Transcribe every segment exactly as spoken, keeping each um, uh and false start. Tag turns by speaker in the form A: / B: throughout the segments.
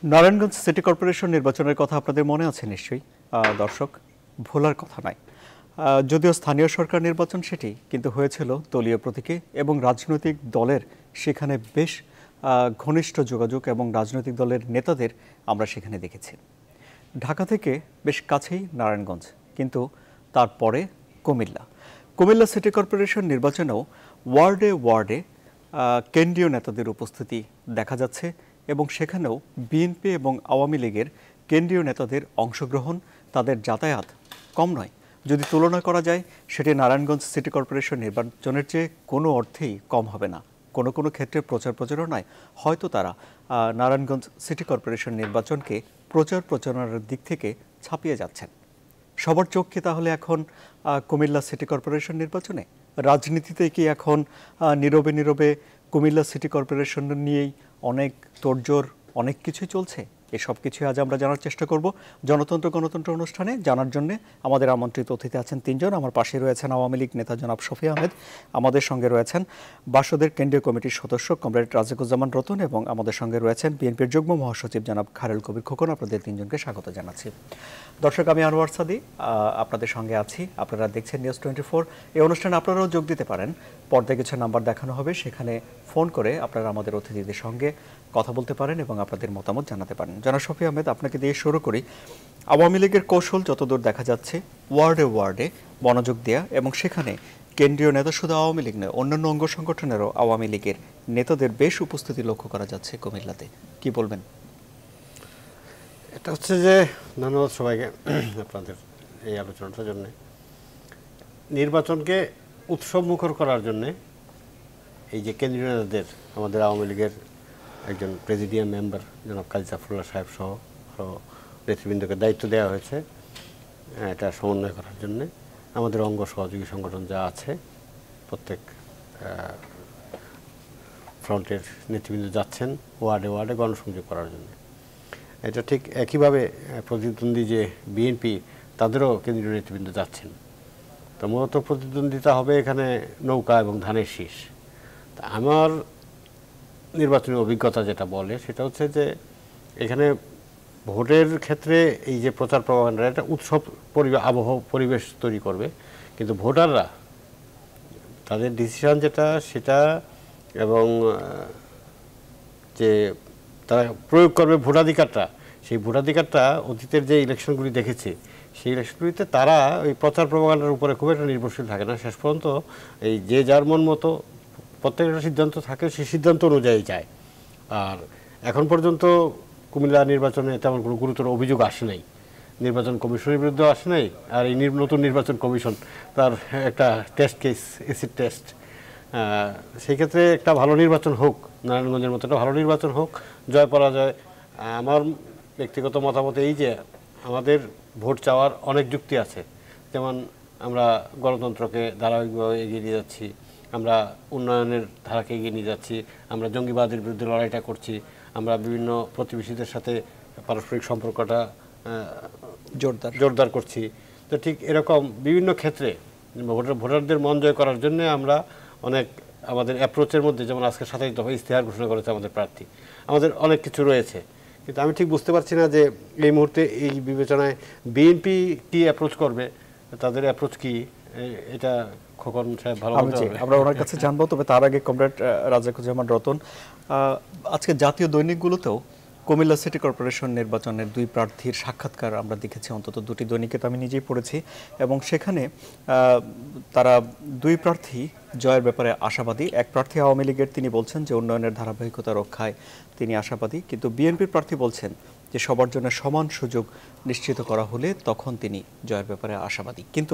A: Narayanganj city corporation নির্বাচনের কথা আপনাদের মনে আছে নিশ্চয়ই দর্শক, ভোলার কথা নয়। যদিও স্থানীয় সরকার নির্বাচন সেটি কিন্তু হয়েছিল দলীয় প্রতীকে এবং রাজনৈতিক দলের সেখানে বেশ ঘনিষ্ঠ যোগাযোগ এবং রাজনৈতিক দলের নেতাদের আমরা সেখানে দেখেছি। ঢাকা থেকে বেশ কাছেই নারায়ণগঞ্জ, কিন্তু তারপরে কুমিল্লা কুমিল্লা সিটি কর্পোরেশন নির্বাচনেও ওয়ার্ডে ওয়ার্ডে কেন্দ্রীয় নেতাদের উপস্থিতি দেখা যাচ্ছে এবং সেখানেও বিএনপি এবং আওয়ামী লীগের কেন্দ্রীয় নেতাদের অংশগ্রহণ, তাদের যাতায়াত কম নয়। যদি তুলনা করা যায় সেটি নারায়ণগঞ্জ সিটি কর্পোরেশন নির্বাচনের চেয়ে কোনো অর্থেই কম হবে না। কোনো কোনো ক্ষেত্রে প্রচার প্রচারণায় হয়তো তারা নারায়ণগঞ্জ সিটি কর্পোরেশন নির্বাচনকে প্রচার প্রচারণার দিক থেকে ছাপিয়ে যাচ্ছেন। সবার চোখ কি তাহলে এখন কুমিল্লা সিটি কর্পোরেশন নির্বাচনে? রাজনীতিতে কি এখন নীরবে নীরবে কুমিল্লা সিটি কর্পোরেশন নিয়েই অনেক তোড়জোড়, অনেক কিছুই চলছে? এসব কিছুই আজ আমরা জানার চেষ্টা করব জনতন্ত্র গণতন্ত্র অনুষ্ঠানে। জানার জন্য আমাদের আমন্ত্রিত অতিথি আছেন তিনজন। আমার পাশে রয়েছেন আওয়ামী লীগ নেতা জনাব শফি আহমেদ, আমাদের সঙ্গে রয়েছেন বাসদের কেন্দ্রীয় কমিটির সদস্য কমরেড রাজিকুজ্জামান রতন এবং আমাদের সঙ্গে রয়েছেন বিএনপির যুগ্ম মহাসচিব জনাব খায়রুল কবির খোকন। আপনাদের তিনজনকে স্বাগত জানাচ্ছি। দর্শক, আমি আনোয়ার সাদি আপনাদের সঙ্গে আছি। আপনারা দেখছেন নিউজ টোয়েন্টি ফোর। এই অনুষ্ঠানে আপনারাও যোগ দিতে পারেন। পর্দায় কিছু নাম্বার দেখানো হবে, সেখানে ফোন করে আপনারা আমাদের অতিথিদের সঙ্গে কথা বলতে পারেন এবং আপনাদের মতামত জানাতে পারেন। জনাব শফি আহমেদ, আপনাকে দিয়ে শুরু করি। আওয়ামী লীগের কৌশল যতদূর দেখা যাচ্ছে, ওয়ার্ডে ওয়ার্ডে মনোযোগ দেয়া এবং সেখানে কেন্দ্রীয় নেতা শুধু আওয়ামী লীগ নয়, অন্যান্য অঙ্গ সংগঠনেরও আওয়ামী লীগের নেতাদের বেশ উপস্থিতি লক্ষ্য করা যাচ্ছে কুমিল্লাতে। কি বলবেন?
B: এটা হচ্ছে যে, ধন্যবাদ সবাইকে আপনাদের এই আলোচনাটার জন্য। নির্বাচনকে উৎসব মুখর করার জন্যে এই যে কেন্দ্রীয় নেতাদের, আমাদের আওয়ামী লীগের একজন প্রেসিডিয়াম মেম্বার জনাব কাজী জাফরুল্লাহ সাহেব সহ আরও নেতৃবৃন্দকে দায়িত্ব দেওয়া হয়েছে এটা সমন্বয় করার জন্যে। আমাদের অঙ্গ সহযোগী সংগঠন যা আছে প্রত্যেক ফ্রন্টের নেতৃবৃন্দ যাচ্ছেন ওয়ার্ডে ওয়ার্ডে গণসংযোগ করার জন্য। এটা ঠিক একইভাবে প্রতিদ্বন্দ্বী যে বিএনপি, তাদেরও কেন্দ্রীয় নেতৃবৃন্দ যাচ্ছেন। তো মূলত প্রতিদ্বন্দ্বিতা হবে এখানে নৌকা এবং ধানের শীষ। তা আমার নির্বাচনী অভিজ্ঞতা যেটা বলে সেটা হচ্ছে যে, এখানে ভোটের ক্ষেত্রে এই যে প্রচার প্রপাগান্ডা, একটা উৎসব পরিবেশ আবহ পরিবেশ তৈরি করবে, কিন্তু ভোটাররা তাদের ডিসিশন যেটা সেটা এবং যে তারা প্রয়োগ করবে ভোটাধিকারটা, সেই ভোটাধিকারটা অতীতের যে ইলেকশনগুলি দেখেছে সেই ইলেকশনগুলিতে তারা ওই প্রচার প্রপাগান্ডার উপরে খুব একটা নির্ভরশীল থাকে না। শেষ পর্যন্ত এই যে যার মন মতো প্রত্যেকটা সিদ্ধান্ত থাকে, সেই সিদ্ধান্ত অনুযায়ী যায়। আর এখন পর্যন্ত কুমিল্লা নির্বাচনে তেমন কোনো গুরুতর অভিযোগ আসে নাই, নির্বাচন কমিশনের বিরুদ্ধে আসে নাই। আর এই নতুন নির্বাচন কমিশন তার একটা টেস্ট কেস, এসিড টেস্ট, সেই ক্ষেত্রে একটা ভালো নির্বাচন হোক, নারায়ণগঞ্জের মতো একটা ভালো নির্বাচন হোক। জয় পরাজয় আমার ব্যক্তিগত মতামত এই যে, আমাদের ভোট চাওয়ার অনেক যুক্তি আছে। যেমন আমরা গণতন্ত্রকে ধারাবাহিকভাবে এগিয়ে নিয়ে যাচ্ছি, আমরা উন্নয়নের ধারাকে এগিয়ে নিয়ে যাচ্ছি, আমরা জঙ্গিবাদের বিরুদ্ধে লড়াইটা করছি, আমরা বিভিন্ন প্রতিবেশীদের সাথে পারস্পরিক সম্পর্কটা জোরদার জোরদার করছি। তো ঠিক এরকম বিভিন্ন ক্ষেত্রে ভোটার ভোটারদের মন জয় করার জন্য আমরা অনেক আমাদের অ্যাপ্রোচের মধ্যে, যেমন আজকে সাতাশ দফা ইশতেহার ঘোষণা করেছে আমাদের প্রার্থী, আমাদের অনেক কিছু রয়েছে। কিন্তু আমি ঠিক বুঝতে পারছি না যে এই মুহূর্তে এই বিবেচনায় বিএনপি কি অ্যাপ্রোচ করবে, তাদের অ্যাপ্রোচ কি, এটা খোকন সাহেব ভালো বলতে পারবে।
A: আমরা ওনার কাছে জানবো। তবে তার আগে কমরেড রাজিকুজ্জামান রতন, আজকে জাতীয় দৈনিকগুলোতেও কুমিল্লা সিটি কর্পোরেশন নির্বাচনের দুই প্রার্থীর সাক্ষাৎকার আমরা দেখেছি, অন্তত দুটি দৈনিকে তো আমি নিজেই পড়েছি, এবং সেখানে তারা দুই প্রার্থী জয়ের ব্যাপারে আশাবাদী। এক প্রার্থী আওয়ামী লীগের, তিনি বলছেন যে উন্নয়নের ধারাবাহিকতা রক্ষায় তিনি আশাবাদী, কিন্তু বিএনপির প্রার্থী বলছেন যে সবার জন্য সমান সুযোগ নিশ্চিত করা হলে তখন তিনি জয়ের ব্যাপারে আশাবাদী। কিন্তু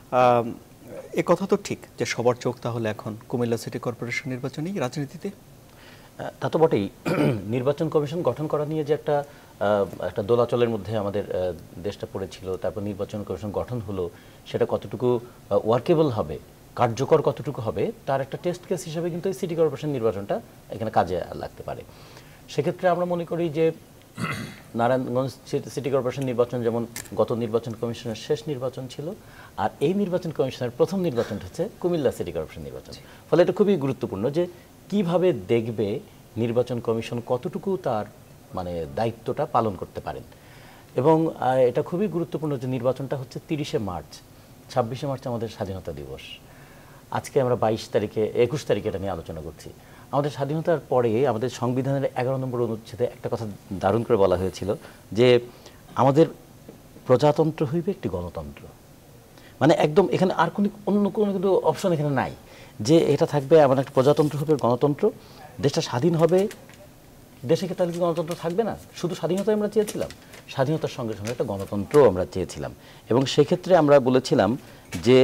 A: এ কথা তো ঠিক যে সবার চোখ তাহলে এখন কুমিল্লা সিটি কর্পোরেশন নির্বাচনেই, রাজনীতিতে।
C: তা তো বটেই। নির্বাচন কমিশন গঠন করা নিয়ে যে একটা একটা দোলাচলের মধ্যে আমাদের দেশটা পড়েছিল, তারপর নির্বাচন কমিশন গঠন হলো, সেটা কতটুকু ওয়ার্কেবল হবে, কার্যকর কতটুকু হবে, তার একটা টেস্ট কেস হিসেবে কিন্তু এই সিটি কর্পোরেশন নির্বাচনটা এখানে কাজে লাগতে পারে। সেক্ষেত্রে আমরা মনে করি যে নারায়ণগঞ্জ সিটি কর্পোরেশন নির্বাচন যেমন গত নির্বাচন কমিশনের শেষ নির্বাচন ছিল, আর এই নির্বাচন কমিশনের প্রথম নির্বাচনটা হচ্ছে কুমিল্লা সিটি কর্পোরেশন নির্বাচন। ফলে এটা খুবই গুরুত্বপূর্ণ যে কিভাবে দেখবে নির্বাচন কমিশন কতটুকু তার মানে দায়িত্বটা পালন করতে পারেন। এবং এটা খুবই গুরুত্বপূর্ণ যে নির্বাচনটা হচ্ছে তিরিশে মার্চ, ছাব্বিশে মার্চ আমাদের স্বাধীনতা দিবস। আজকে আমরা বাইশ তারিখে একুশ তারিখে এটা নিয়ে আলোচনা করছি। আমাদের স্বাধীনতার পরে আমাদের সংবিধানের এগারো নম্বর অনুচ্ছেদে একটা কথা দারুণ করে বলা হয়েছিল যে আমাদের প্রজাতন্ত্র হইবে একটি গণতন্ত্র। মানে একদম এখানে আর কোনো অন্য কোনো কিন্তু অপশন এখানে নাই যে এটা থাকবে আমাদের একটা প্রজাতন্ত্র হবে, গণতন্ত্র, দেশটা স্বাধীন হবে। দেশে কি তাহলে কি গণতন্ত্র থাকবে না? শুধু স্বাধীনতা আমরা চেয়েছিলাম, স্বাধীনতার সঙ্গে সঙ্গে একটা গণতন্ত্রও আমরা চেয়েছিলাম। এবং সেক্ষেত্রে আমরা বলেছিলাম যে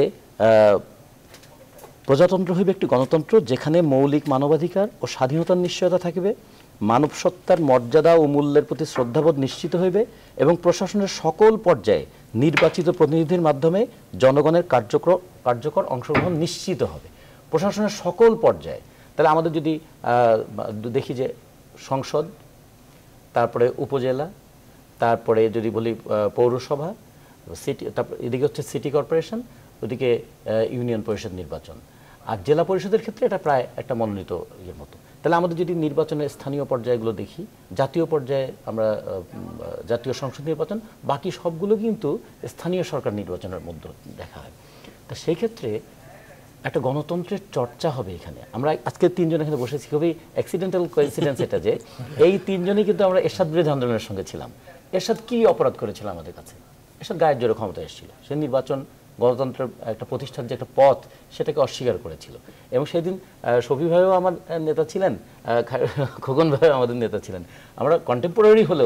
C: প্রজাতন্ত্র হইবে একটি গণতন্ত্র যেখানে মৌলিক মানবাধিকার ও স্বাধীনতার নিশ্চয়তা থাকবে, মানব সত্তার মর্যাদা ও মূল্যের প্রতি শ্রদ্ধাবোধ নিশ্চিত হইবে এবং প্রশাসনের সকল পর্যায়ে নির্বাচিত প্রতিনিধির মাধ্যমে জনগণের কার্যকর কার্যকর অংশগ্রহণ নিশ্চিত হবে। প্রশাসনের সকল পর্যায়ে, তাহলে আমাদের যদি দেখি যে সংসদ, তারপরে উপজেলা, তারপরে যদি বলি পৌরসভা, সিটি, তারপর এদিকে হচ্ছে সিটি কর্পোরেশন, ওদিকে ইউনিয়ন পরিষদ নির্বাচন, আর জেলা পরিষদের ক্ষেত্রে এটা প্রায় একটা মনোনীত ইয়ের মতো। তাহলে আমাদের যদি নির্বাচনের স্থানীয় পর্যায়গুলো দেখি, জাতীয় পর্যায়ে আমরা জাতীয় সংসদ নির্বাচন, বাকি সবগুলো কিন্তু স্থানীয় সরকার নির্বাচনের মধ্যে দেখা হয়। তা সেই ক্ষেত্রে একটা গণতন্ত্রের চর্চা হবে এখানে। আমরা আজকে তিনজন এখানে বসেছি, খুবই অ্যাক্সিডেন্টাল কোইন্সিডেন্স এটা যে এই তিনজনই কিন্তু আমরা এরশাদ বিরোধী আন্দোলনের সঙ্গে ছিলাম। এরশাদ কি অপরাধ করেছিল আমাদের কাছে? এরশাদ গায়ের জোরে ক্ষমতায় এসেছিল, সে নির্বাচন গণতন্ত্রের একটা প্রতিষ্ঠার যে একটা পথ সেটাকে অস্বীকার করেছিল। এবং সেদিন শফি ভাইও আমার নেতা ছিলেন, খোকন ভাইও আমাদের নেতা ছিলেন। আমরা কন্টেম্পোরারি হলেও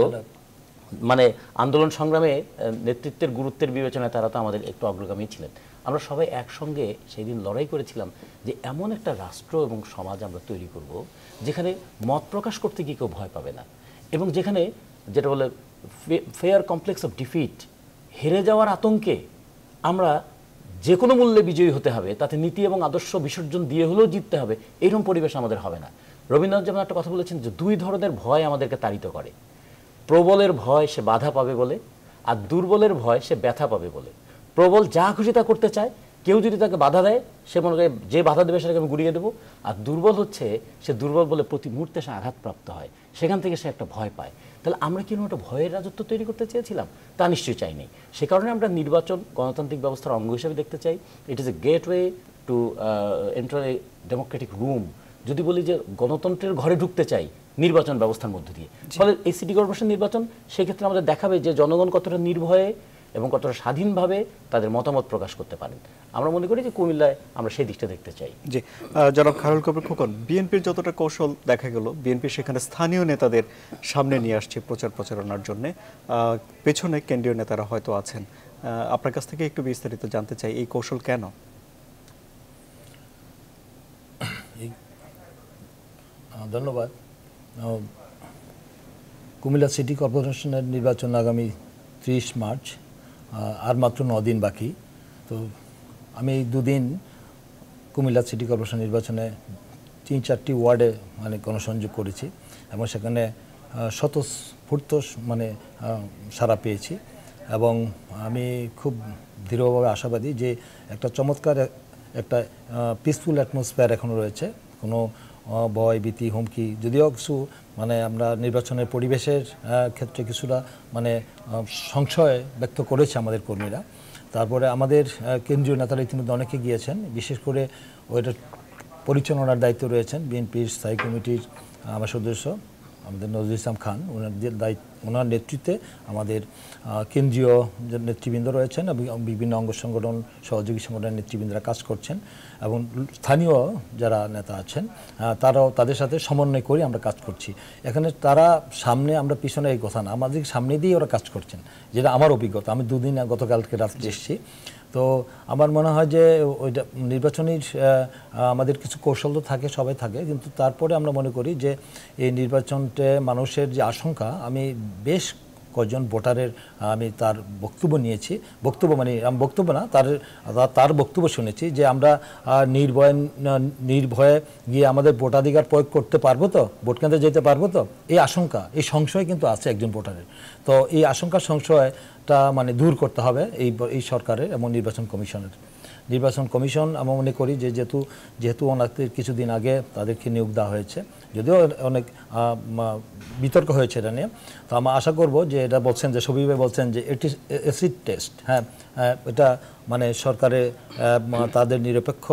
C: মানে আন্দোলন সংগ্রামে নেতৃত্বের গুরুত্বের বিবেচনায় তারা তো আমাদের একটু অগ্রগামী ছিলেন। আমরা সবাই একসঙ্গে সেই দিন লড়াই করেছিলাম যে এমন একটা রাষ্ট্র এবং সমাজ আমরা তৈরি করব যেখানে মত প্রকাশ করতে গিয়ে কেউ ভয় পাবে না, এবং যেখানে যেটা বলে ফেয়ার কমপ্লেক্স অফ ডিফিট, হেরে যাওয়ার আতঙ্কে আমরা যে কোনো মূল্যে বিজয়ী হতে হবে, তাতে নীতি এবং আদর্শ বিসর্জন দিয়ে হলেও জিততে হবে, এইরকম পরিবেশ আমাদের হবে না। রবীন্দ্রনাথ যেমন একটা কথা বলেছেন যে দুই ধরনের ভয় আমাদেরকে তাড়িত করে, প্রবলের ভয় সে বাধা পাবে বলে, আর দুর্বলের ভয় সে ব্যথা পাবে বলে। প্রবল যা খুশি তা করতে চায়, কেউ যদি তাকে বাধা দেয় সে মনে করে যে বাধা দেবে সেটাকে আমি গুড়িয়ে দেবো। আর দুর্বল হচ্ছে সে দুর্বল বলে প্রতি মুহূর্তে সে আঘাতপ্রাপ্ত হয়, সেখান থেকে সে একটা ভয় পায়। তাহলে আমরা কি একটা ভয়ের রাজত্ব তৈরি করতে চেয়েছিলাম? তা নিশ্চয়ই চাইনি। সে কারণে আমরা নির্বাচন গণতান্ত্রিক ব্যবস্থার অঙ্গ হিসেবে দেখতে চাই। It is a gateway to enter a democratic room. যদি বলি যে গণতন্ত্রের ঘরে ঢুকতে চাই নির্বাচন ব্যবস্থার মধ্য দিয়ে, ফলে এই সিটি কর্পোরেশন নির্বাচন সেক্ষেত্রে আমাদের দেখাবে যে জনগণ কতটা নির্ভয়ে এবং কতটা স্বাধীনভাবে তাদের মতামত প্রকাশ করতে পারেন। আমরা মনে করি যে কুমিল্লায় আমরা সেই দিকটা দেখতে চাই।
A: জি, জনাব খায়রুল কবির খোকন, বিএনপির যতটা কৌশল দেখা গেল, বিএনপি সেখানে স্থানীয় নেতাদের সামনে নিয়ে আসছে প্রচার প্রচারণার জন্য, পেছনে কেন্দ্রীয় নেতারা হয়তো আছেন। আপনার কাছ থেকে একটু বিস্তারিত জানতে চাই, এই কৌশল কেন?
D: ধন্যবাদ। কুমিল্লা সিটি কর্পোরেশনের নির্বাচন আগামী ত্রিশ মার্চ, আর মাত্র দিন বাকি। তো আমি দুদিন কুমিল্লা সিটি কর্পোরেশন নির্বাচনে তিন চারটি ওয়ার্ডে মানে গণসংযোগ করেছি এবং সেখানে স্বতঃস্ফূর্ত মানে সাড়া পেয়েছি। এবং আমি খুব দৃঢ়ভাবে আশাবাদী যে একটা চমৎকার একটা পিসফুল অ্যাটমসফিয়ার এখনও রয়েছে। কোনো ভয় ভীতি হুমকি, যদিও কিছু মানে আমরা নির্বাচনের পরিবেশের ক্ষেত্রে কিছুটা মানে সংশয় ব্যক্ত করেছে আমাদের কর্মীরা। তারপরে আমাদের কেন্দ্রীয় নেতারা ইতিমধ্যে অনেকে গিয়েছেন, বিশেষ করে ওইটা পরিচালনার দায়িত্ব রয়েছেন বিএনপির স্থায়ী কমিটির আমার সদস্য আমাদের নজরুল ইসলাম খান। ওনার দায়িত্ব ওনার নেতৃত্বে আমাদের কেন্দ্রীয় যে নেতৃবৃন্দ রয়েছেন এবং বিভিন্ন অঙ্গ সংগঠন সহযোগী সংগঠনের নেতৃবৃন্দরা কাজ করছেন এবং স্থানীয় যারা নেতা আছেন তারাও তাদের সাথে সমন্বয় করে আমরা কাজ করছি। এখানে তারা সামনে, আমরা পিছনে এই কথা না, আমাদের সামনে দিয়ে ওরা কাজ করছেন, যেটা আমার অভিজ্ঞতা। আমি দুদিন গতকালকে রাত্রে এসেছি। তো আমার মনে হয় যে ওইটা নির্বাচনের আমাদের কিছু কৌশল তো থাকে, সবাই থাকে, কিন্তু তারপরে আমরা মনে করি যে এই নির্বাচনটা মানুষের যে আশঙ্কা, আমি বেশ কয়েকজন ভোটারের আমি তার বক্তব্য নিয়েছি, বক্তব্য মানে আমি বক্তব্য না, তার তার বক্তব্য শুনেছি যে আমরা নির্ভয় নির্ভয়ে গিয়ে আমাদের ভোটাধিকার প্রয়োগ করতে পারবো তো, ভোট কেন্দ্রে যেতে পারবো তো, এই আশঙ্কা, এই সংশয় কিন্তু আছে একজন ভোটারের। তো এই আশঙ্কা সংশয় টা মানে দূর করতে হবে এই এই সরকারের এবং নির্বাচন কমিশনের। নির্বাচন কমিশন আমি মনে করি যে যেহেতু যেহেতু ওনাদের কিছুদিন আগে তাদেরকে নিয়োগ দেওয়া হয়েছে, যদিও অনেক বিতর্ক হয়েছে এটা নিয়ে, তো আমরা আশা করব যে এটা বলছেন যে সবিবে বলছেন যে এটি অ্যাসিড টেস্ট, হ্যাঁ এটা মানে সরকারে তাদের নিরপেক্ষ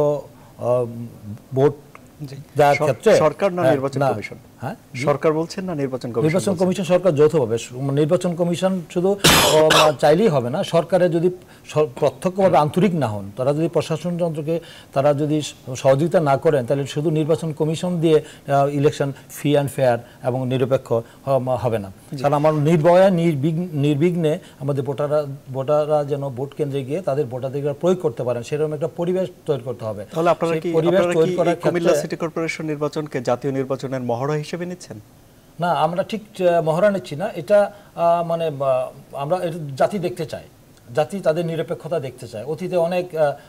D: ভোট দেওয়ার ক্ষেত্রে
A: সরকার না নির্বাচন কমিশন, হ্যাঁ সরকার বলছেন না নির্বাচন কমিশন?
D: নির্বাচন কমিশন সরকার যৌথভাবে, নির্বাচন কমিশন শুধু চাইলেই হবে না, সরকারে যদি প্রত্যক্ষভাবে আন্তরিক না হন, তারা যদি প্রশাসন যন্ত্রকে তারা যদি সহযোগিতা না করেন, তাহলে শুধু নির্বাচন কমিশন দিয়ে ইলেকশন ফ্রি অ্যান্ড ফেয়ার এবং নিরপেক্ষ হবে না। কারণ আমার নির্ভয়ে নির্বিঘ্নে আমাদের ভোটাররা ভোটাররা যেন ভোট কেন্দ্রে গিয়ে তাদের ভোটাধিকার প্রয়োগ করতে পারেন, সেরকম একটা পরিবেশ তৈরি করতে হবে।
A: তাহলে আপনারা কি পরিবেশ তৈরি করার ক্ষেত্রে কুমিল্লা সিটি কর্পোরেশন নির্বাচনকে জাতীয় নির্বাচনের মহড়া হিসেবে নিচ্ছেন?
D: না, আমরা ঠিক মহড়া নিচ্ছি না, এটা মানে আমরা জাতি দেখতে চাই, জাতি তাদের নিরপেক্ষতা দেখতে চায়। অতীতে অনেক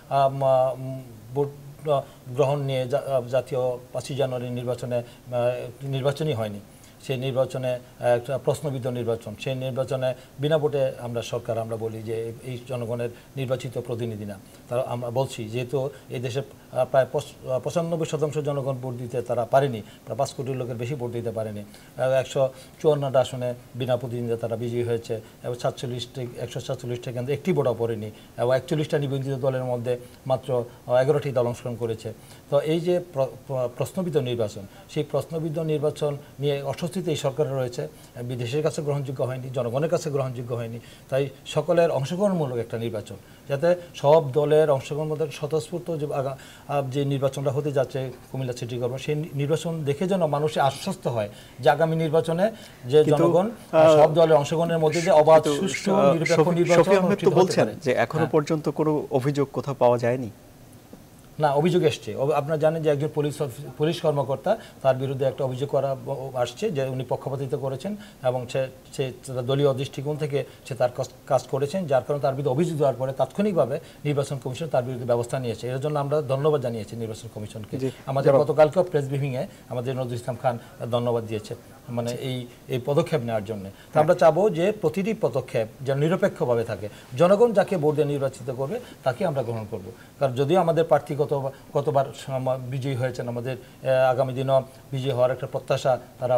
D: ভোট গ্রহণ নিয়ে জাতীয় পাঁচই জানুয়ারি নির্বাচনে নির্বাচনই হয়নি, সেই নির্বাচনে একটা প্রশ্নবিদ্ধ নির্বাচন, সেই নির্বাচনে বিনা ভোটে আমরা সরকার আমরা বলি যে এই জনগণের নির্বাচিত প্রতিনিধি না। তারা আমরা বলছি যেহেতু এই দেশে প্রায় পঁচানব্বই শতাংশ জনগণ ভোট দিতে তারা পারেনি, প্রায় পাঁচ কোটি লোকের বেশি ভোট দিতে পারেনি, একশো চুয়ান্নটা আসনে বিনা প্রতিনিধিতে তারা বিজয়ী হয়েছে, এবং সাতচল্লিশটি একশো সাতচল্লিশটা কেন্দ্রে একটি ভোটও পড়েনি, এবং একচল্লিশটা নিবন্ধিত দলের মধ্যে মাত্র এগারোটি দল অংশগ্রহণ করেছে। তো এই যে প্রশ্নবিদ্ধ নির্বাচন, সেই প্রশ্নবিদ্ধ নির্বাচন নিয়ে অস্বস্তিতে এই সরকার রয়েছে, বিদেশের কাছে গ্রহণযোগ্য হয়নি, জনগণের কাছে গ্রহণযোগ্য হয়নি। তাই সকলের অংশগ্রহণমূলক একটা নির্বাচন, যাতে সব দলের অংশগ্রহণ মধ্যে স্বতঃস্ফূর্ত যে যে নির্বাচনটা হতে যাচ্ছে কুমিল্লা সিটি কর্পোরেশন, সেই নির্বাচন দেখে যেন মানুষের আশ্বস্ত হয় যে আগামী নির্বাচনে যে জনগণ সব দলের অংশগ্রহণের মধ্যে যে অবাধ সুষ্ঠু নিরপেক্ষ নির্বাচন
A: বলছেন যে এখনো পর্যন্ত কোনো অভিযোগ কোথাও পাওয়া যায়নি।
D: না, অভিযোগ এসছে। আপনারা জানেন যে একজন পুলিশ পুলিশ কর্মকর্তা, তার বিরুদ্ধে একটা অভিযোগ করা আসছে যে উনি পক্ষপাতিত্ব করেছেন এবং সে সে দলীয় দৃষ্টিকোণ থেকে সে তার কাজ করেছেন, যার কারণে তার বিরুদ্ধে অভিযোগ দেওয়ার পরে তাৎক্ষণিকভাবে নির্বাচন কমিশন তার বিরুদ্ধে ব্যবস্থা নিয়েছে। এর জন্য আমরা ধন্যবাদ জানিয়েছি নির্বাচন কমিশনকে। আমাদের গতকালকে প্রেস ব্রিফিংয়ে আমাদের নজরুল ইসলাম খান ধন্যবাদ দিয়েছে মানে এই এই পদক্ষেপ নেওয়ার জন্য। তো আমরা চাবো যে প্রতিটি পদক্ষেপ যেন নিরপেক্ষভাবে থাকে, জনগণ যাকে ভোট দিয়ে নির্বাচিত করবে তাকে আমরা গ্রহণ করব। কারণ যদিও আমাদের প্রার্থী গত গতবার বিজয়ী হয়েছেন, আমাদের আগামী দিনও বিজয়ী হওয়ার একটা প্রত্যাশা, তারা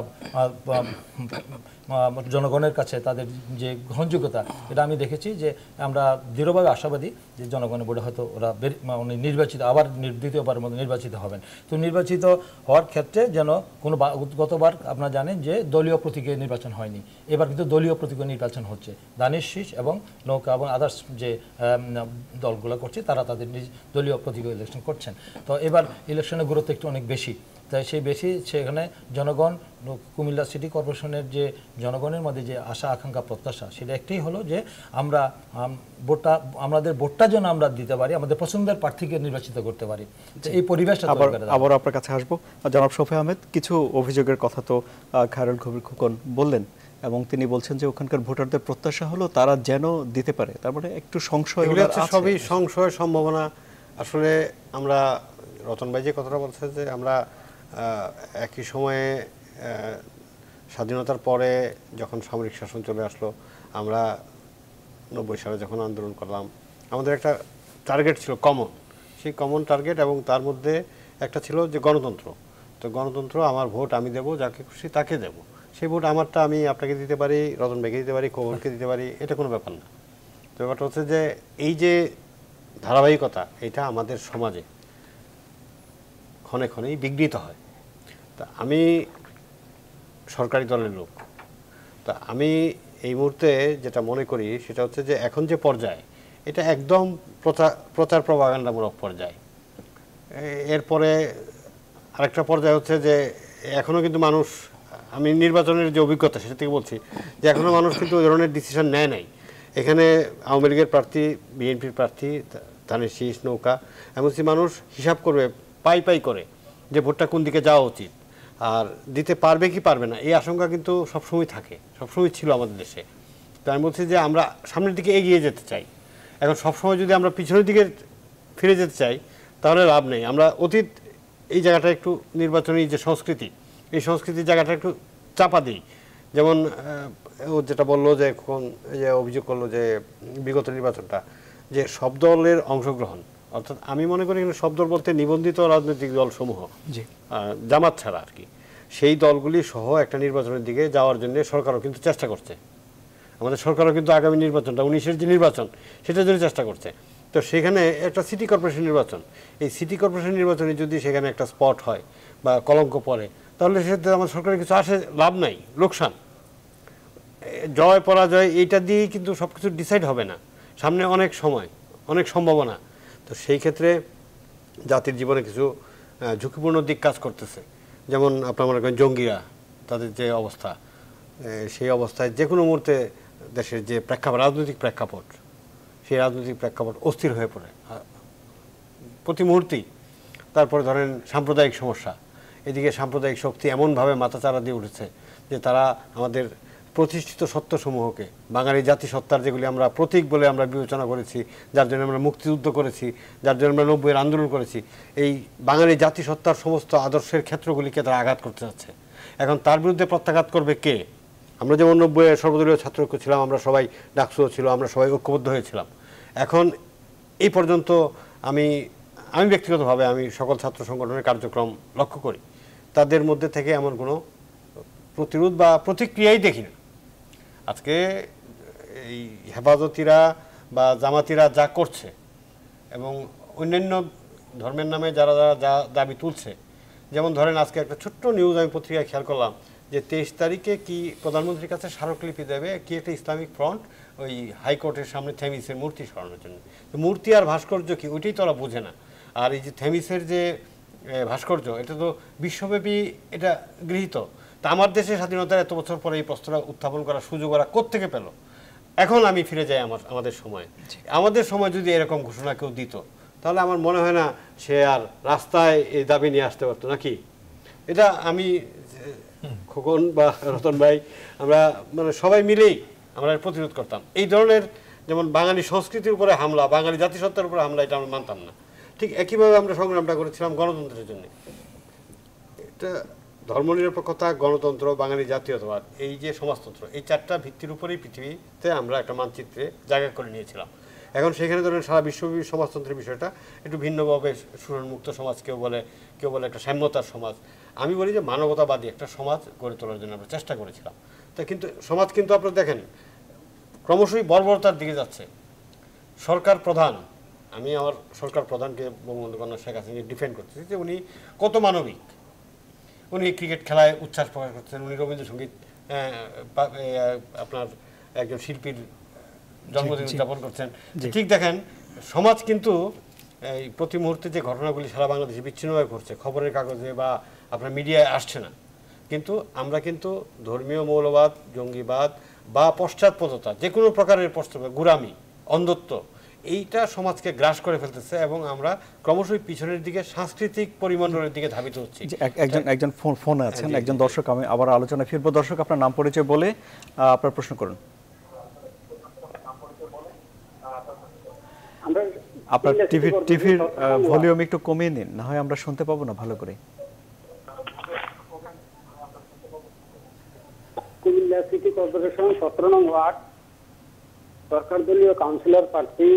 D: জনগণের কাছে তাদের যে গ্রহণযোগ্যতা, এটা আমি দেখেছি যে আমরা দৃঢ়ভাবে আশাবাদী যে জনগণের ভোটে হয়তো ওরা নির্বাচিত আবার দ্বিতীয়বারের মধ্যে নির্বাচিত হবেন। তো নির্বাচিত হওয়ার ক্ষেত্রে যেন কোনো গতবার আপনারা জানেন যে দলীয় প্রতীকে নির্বাচন হয়নি, এবার কিন্তু দলীয় প্রতীকে নির্বাচন হচ্ছে। দানিশ শীষ এবং নৌকা এবং আদার্স যে দলগুলো করছে তারা তাদের নিজ দলীয় প্রতীকে ইলেকশন করছেন। তো এবার ইলেকশনের গুরুত্ব একটু অনেক বেশি, তাই সেই বেশি সেখানে জনগণ কুমিল্লা সিটি কর্পোরেশনের যে জনগণের মধ্যে যে আশা আকাঙ্ক্ষা প্রত্যাশা, সেটা একটাই হলো যে আমরা ভোটটা আমাদের ভোটটা যেন আমরা দিতে পারি, আমাদের পছন্দের প্রার্থীকে নির্বাচিত করতে পারি, এই পরিবেশটা
A: আবার আপনার কাছে আসবো। জনাব শফি আহমেদ, কিছু অভিযোগের কথা তো খায়রুল কবির খোকন বললেন এবং তিনি বলছেন যে ওখানকার ভোটারদের প্রত্যাশা হলো তারা যেন দিতে পারে, তার মানে একটু সংশয়,
B: সবই সংশয়ের সম্ভাবনা। আসলে আমরা রতন ভাই যে কথাটা বলছে যে আমরা একই সময়ে স্বাধীনতার পরে যখন সামরিক শাসন চলে আসলো, আমরা নব্বই সালে যখন আন্দোলন করলাম, আমাদের একটা টার্গেট ছিল কমন, সেই কমন টার্গেট, এবং তার মধ্যে একটা ছিল যে গণতন্ত্র। তো গণতন্ত্র, আমার ভোট আমি দেবো, যাকে খুশি তাকে দেবো, সেই ভোট আমারটা আমি আপনাকে দিতে পারি, রতন ভাইকে দিতে পারি, খোকনকে দিতে পারি, এটা কোনো ব্যাপার না। তো ব্যাপারটা হচ্ছে যে এই যে ধারাবাহিকতা, এটা আমাদের সমাজে ক্ষণে ক্ষণেই বিঘ্নিত হয়। তা আমি সরকারি দলের লোক, তা আমি এই মুহূর্তে যেটা মনে করি সেটা হচ্ছে যে এখন যে পর্যায়ে, এটা একদম প্রচার প্রচার প্রপাগান্ডামূলক পর্যায়ে। এরপরে আরেকটা পর্যায়ে হচ্ছে যে এখনও কিন্তু মানুষ, আমি নির্বাচনের যে অভিজ্ঞতা সেটা থেকে বলছি যে এখনও মানুষ কিন্তু ওই ধরনের ডিসিশন নেয় নাই। এখানে আওয়ামী লীগের প্রার্থী, বিএনপির প্রার্থী, ধানের শীষ, নৌকা, এমনকি মানুষ হিসাব করবে পাই পাই করে যে ভোটটা কোন দিকে যাওয়া উচিত, আর দিতে পারবে কি পারবে না, এই আশঙ্কা কিন্তু সবসময় থাকে, সবসময় ছিল আমাদের দেশে। তো আমি বলছি যে আমরা সামনের দিকে এগিয়ে যেতে চাই। এখন সবসময় যদি আমরা পিছনের দিকে ফিরে যেতে চাই তাহলে লাভ নেই। আমরা অতীত এই জায়গাটা একটু, নির্বাচনী যে সংস্কৃতি, এই সংস্কৃতির জায়গাটা একটু চাপা দিই। যেমন ও যেটা বললো যে কোন যে অভিযোগ করলো যে বিগত নির্বাচনটা যে সব দলের অংশগ্রহণ, অর্থাৎ আমি মনে করি এখানে সব দল বলতে নিবন্ধিত রাজনৈতিক দল সমূহ,
A: জি
B: জামাত ছাড়া আর কি, সেই দলগুলি সহ একটা নির্বাচনের দিকে যাওয়ার জন্য সরকারও কিন্তু চেষ্টা করছে। আমাদের সরকারও কিন্তু আগামী নির্বাচনটা উনিশের যে নির্বাচন সেটার জন্য চেষ্টা করছে। তো সেখানে একটা সিটি কর্পোরেশন নির্বাচন, এই সিটি কর্পোরেশন নির্বাচনে যদি সেখানে একটা স্পট হয় বা কলঙ্ক পড়ে, তাহলে সেটা আমার সরকারের কিছু আসে লাভ নাই, লোকসান। জয় পরাজয় এইটা দিয়েই কিন্তু সব কিছু ডিসাইড হবে না, সামনে অনেক সময়, অনেক সম্ভাবনা। তো সেই ক্ষেত্রে জাতির জীবনে কিছু ঝুঁকিপূর্ণ দিক কাজ করতেছে। যেমন আপনার মনে করেন জঙ্গিরা, তাদের যে অবস্থা, সেই অবস্থায় যে কোনো মুহূর্তে দেশের যে প্রেক্ষাপট, রাজনৈতিক প্রেক্ষাপট, সেই রাজনৈতিক প্রেক্ষাপট অস্থির হয়ে পড়ে প্রতি মুহূর্তেই। তারপরে ধরেন সাম্প্রদায়িক সমস্যা, এদিকে সাম্প্রদায়িক শক্তি এমনভাবে মাথাচাড়া দিয়ে উঠেছে যে তারা আমাদের প্রতিষ্ঠিত সত্যসমূহকে, বাঙালি জাতিসত্তার যেগুলি আমরা প্রতীক বলে আমরা বিবেচনা করেছি, যার জন্য আমরা মুক্তিযুদ্ধ করেছি, যার জন্য আমরা নব্বইয়ের আন্দোলন করেছি, এই বাঙালি জাতিসত্তার সমস্ত আদর্শের ক্ষেত্রগুলিকে তারা আঘাত করতে যাচ্ছে। এখন তার বিরুদ্ধে প্রত্যাঘাত করবে কে? আমরা যেমন নব্বইয়ের সর্বদলীয় ছাত্রঐক্য ছিলাম, আমরা সবাই ডাকসুও ছিল, আমরা সবাই ঐক্যবদ্ধ হয়েছিলাম। এখন এই পর্যন্ত আমি আমি ব্যক্তিগতভাবে আমি সকল ছাত্র সংগঠনের কার্যক্রম লক্ষ্য করি, তাদের মধ্যে থেকে এমন কোনো প্রতিরোধ বা প্রতিক্রিয়াই দেখি না। আজকে এই হেফাজতিরা বা জামাতিরা যা করছে এবং অন্যান্য ধর্মের নামে যারা যারা যা দাবি তুলছে, যেমন ধরেন আজকে একটা ছোট্ট নিউজ আমি পত্রিকায় খেয়াল করলাম যে তেইশ তারিখে কি প্রধানমন্ত্রীর কাছে স্মারকলিপি দেবে কি একটা ইসলামিক ফ্রন্ট ওই হাইকোর্টের সামনে থেমিসের মূর্তি সরানোর জন্য। মূর্তি আর ভাস্কর্য কি, ওইটাই তো ওরা বোঝে না। আর এই যে থেমিসের যে ভাস্কর্য, এটা তো বিশ্বব্যাপী এটা গৃহীত। তা আমার দেশের স্বাধীনতার এত বছর পরে এই প্রশ্নটা উত্থাপন করার সুযোগ ওরা কোত্থেকে পেল? এখন আমি ফিরে যাই আমার আমাদের সময়। আমাদের সময় যদি এরকম ঘোষণা কেউ দিত, তাহলে আমার মনে হয় না সে আর রাস্তায় এই দাবি নিয়ে আসতে পারতো নাকি। এটা আমি খোকন বা রতন ভাই আমরা মানে সবাই মিলেই আমরা প্রতিরোধ করতাম। এই ধরনের যেমন বাঙালি সংস্কৃতির উপরে হামলা, বাঙালি জাতিসত্তার উপরে হামলা, এটা আমরা মানতাম না। ঠিক একইভাবে আমরা সংগ্রামটা করেছিলাম গণতন্ত্রের জন্য। এটা ধর্মনিরপেক্ষতা, গণতন্ত্র, বাঙালি জাতীয়তাবাদ, এই যে সমাজতন্ত্র, এই চারটা ভিত্তির উপরেই পৃথিবীতে আমরা একটা মানচিত্রে জায়গা করে নিয়েছিলাম। এখন সেখানে ধরেন সারা বিশ্বব্যাপী সমাজতন্ত্রের বিষয়টা একটু ভিন্নভাবে, শোষণমুক্ত সমাজ কেউ বলে, কেউ বলে একটা সাম্যতার সমাজ। আমি বলি যে মানবতাবাদী একটা সমাজ গড়ে তোলার জন্য আমরা চেষ্টা করেছিলাম। তা কিন্তু সমাজ কিন্তু আপনারা দেখেন ক্রমশই বর্বরতার দিকে যাচ্ছে। সরকার প্রধান, আমি আমার সরকার প্রধানকে বঙ্গবন্ধু কন্যা শেখ হাসিনাকে ডিফেন্ড করতেছি যে উনি কত মানবিক। উনি ক্রিকেট খেলায় উচ্ছ্বাস প্রকাশ করছেন, উনি রবীন্দ্রসঙ্গীত আপনার একজন শিল্পীর জন্মদিন উদযাপন করছেন। ঠিক দেখেন সমাজ কিন্তু এই প্রতি মুহূর্তে যে ঘটনাগুলি সারা বাংলাদেশে বিচ্ছিন্নভাবে ঘটছে, খবরের কাগজে বা আপনার মিডিয়ায় আসছে না, কিন্তু আমরা কিন্তু ধর্মীয় মৌলবাদ, জঙ্গিবাদ বা পশ্চাৎপদতা, যে কোনো প্রকারের পশ্চাৎ গুরামি, অন্ধত্ব, এইটা সমাজকে গ্রাস করে ফেলতেছে এবং আমরা ক্রমশই পিছনের দিকে সাংস্কৃতিক পরিমণ্ডলের দিকে ধাবিত হচ্ছি।
A: একজন একজন ফোন ফোন আছেন, একজন দর্শক, আমি আবার আলোচনা ফিরবো। দর্শক আপনার নাম পরিচয় বলে আপনার প্রশ্ন করুন। আপনার টিভি টিভির ভলিউম একটু কমিয়ে নিন, না হয় আমরা শুনতে পাবো না ভালো করে।
E: কুমিল্লা সিটি কর্পোরেশন সতেরো নং ওয়ার্ড সরকার দলীয় কাউন্সিলর প্রার্থী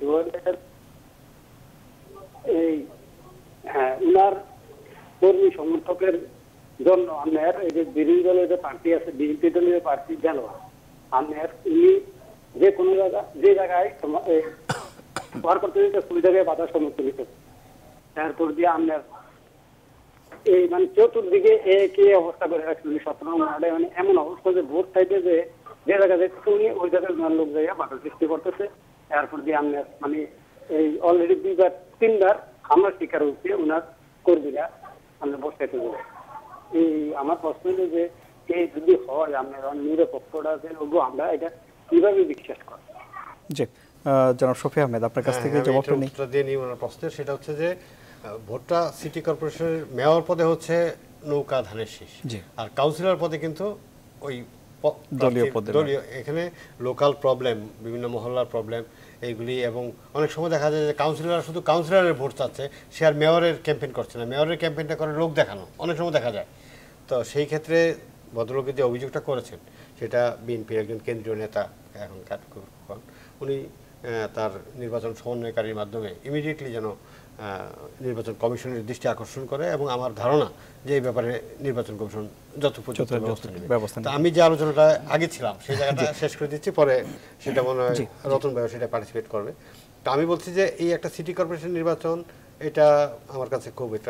E: এই হ্যাঁ উনার কর্মী সমর্থকের জন্য আপনার এই যে বিরোধী দলের যে প্রার্থী আছে, বিএনপি দলীয় প্রার্থী যেন আপনার উনি যে কোনো জায়গা যে জায়গায় ব্যবহার করতে দিতে ওই জায়গায় বাধার সম্মুখীন হচ্ছে। তারপর দিয়ে আপনার এই মানে চতুর্দিকে কি অবস্থা করে রাখছে উনি সতেরো নং ওয়ার্ডে, মানে এমন অবস্থা যে ভোট চাইতে যে যে জায়গা দেখছে উনি ওই জায়গায় লোক জায়গা বাধা সৃষ্টি করতেছে। এরপর দিয়ে আপনার মানে এই অলরেডি দুইবার তিনবার হামলার শিকার হচ্ছে উনার কর্মীরা আমরা ভোট চাইতে যাবে। এই আমার প্রশ্ন হলো যে এই যদি হয় আপনার নিরপেক্ষটা আছে ওগুলো আমরা এটা কিভাবে বিশ্বাস করি?
A: জি জনাব শফি আহমেদ, আপনার কাছ থেকে জবাবটা নিই।
B: দিয়ে নিই ওনার প্রশ্নের, সেটা হচ্ছে যে ভোটটা সিটি কর্পোরেশনের মেয়র পদে হচ্ছে নৌকা ধানের শীষ, আর কাউন্সিলর পদে কিন্তু ওই
A: দলীয় পদে,
B: দলীয়। এখানে লোকাল প্রবলেম, বিভিন্ন মহল্লার প্রবলেম এইগুলি, এবং অনেক সময় দেখা যায় যে কাউন্সিলর শুধু কাউন্সিলরের ভোট চাচ্ছে, সে আর মেয়রের ক্যাম্পেইন করছে না, মেয়রের ক্যাম্পেইনটা করে লোক দেখানো অনেক সময় দেখা যায়। তো সেই ক্ষেত্রে ভদ্রলোকের যে অভিযোগটা করেছেন সেটা বিএনপির একজন কেন্দ্রীয় নেতা এখন কাটকুন উনি তার নির্বাচন সমন্বয়কারীর মাধ্যমে ইমিডিয়েটলি যেন নির্বাচন কমিশনের দৃষ্টি আকর্ষণ করে, এবং আমার ধারণা যে এই ব্যাপারে নির্বাচন কমিশন যথোপযুক্ত ব্যবস্থা নেবে। আমি যে আলোচনাটা আগে ছিলাম সেই জায়গাটা শেষ করে দিচ্ছি, পরে সেটা মনে হয় রতন ভাই সেটা পার্টিসিপেট করবে। তো আমি বলছি যে এই একটা সিটি কর্পোরেশন নির্বাচন, এটা আমার কাছে খুব এটা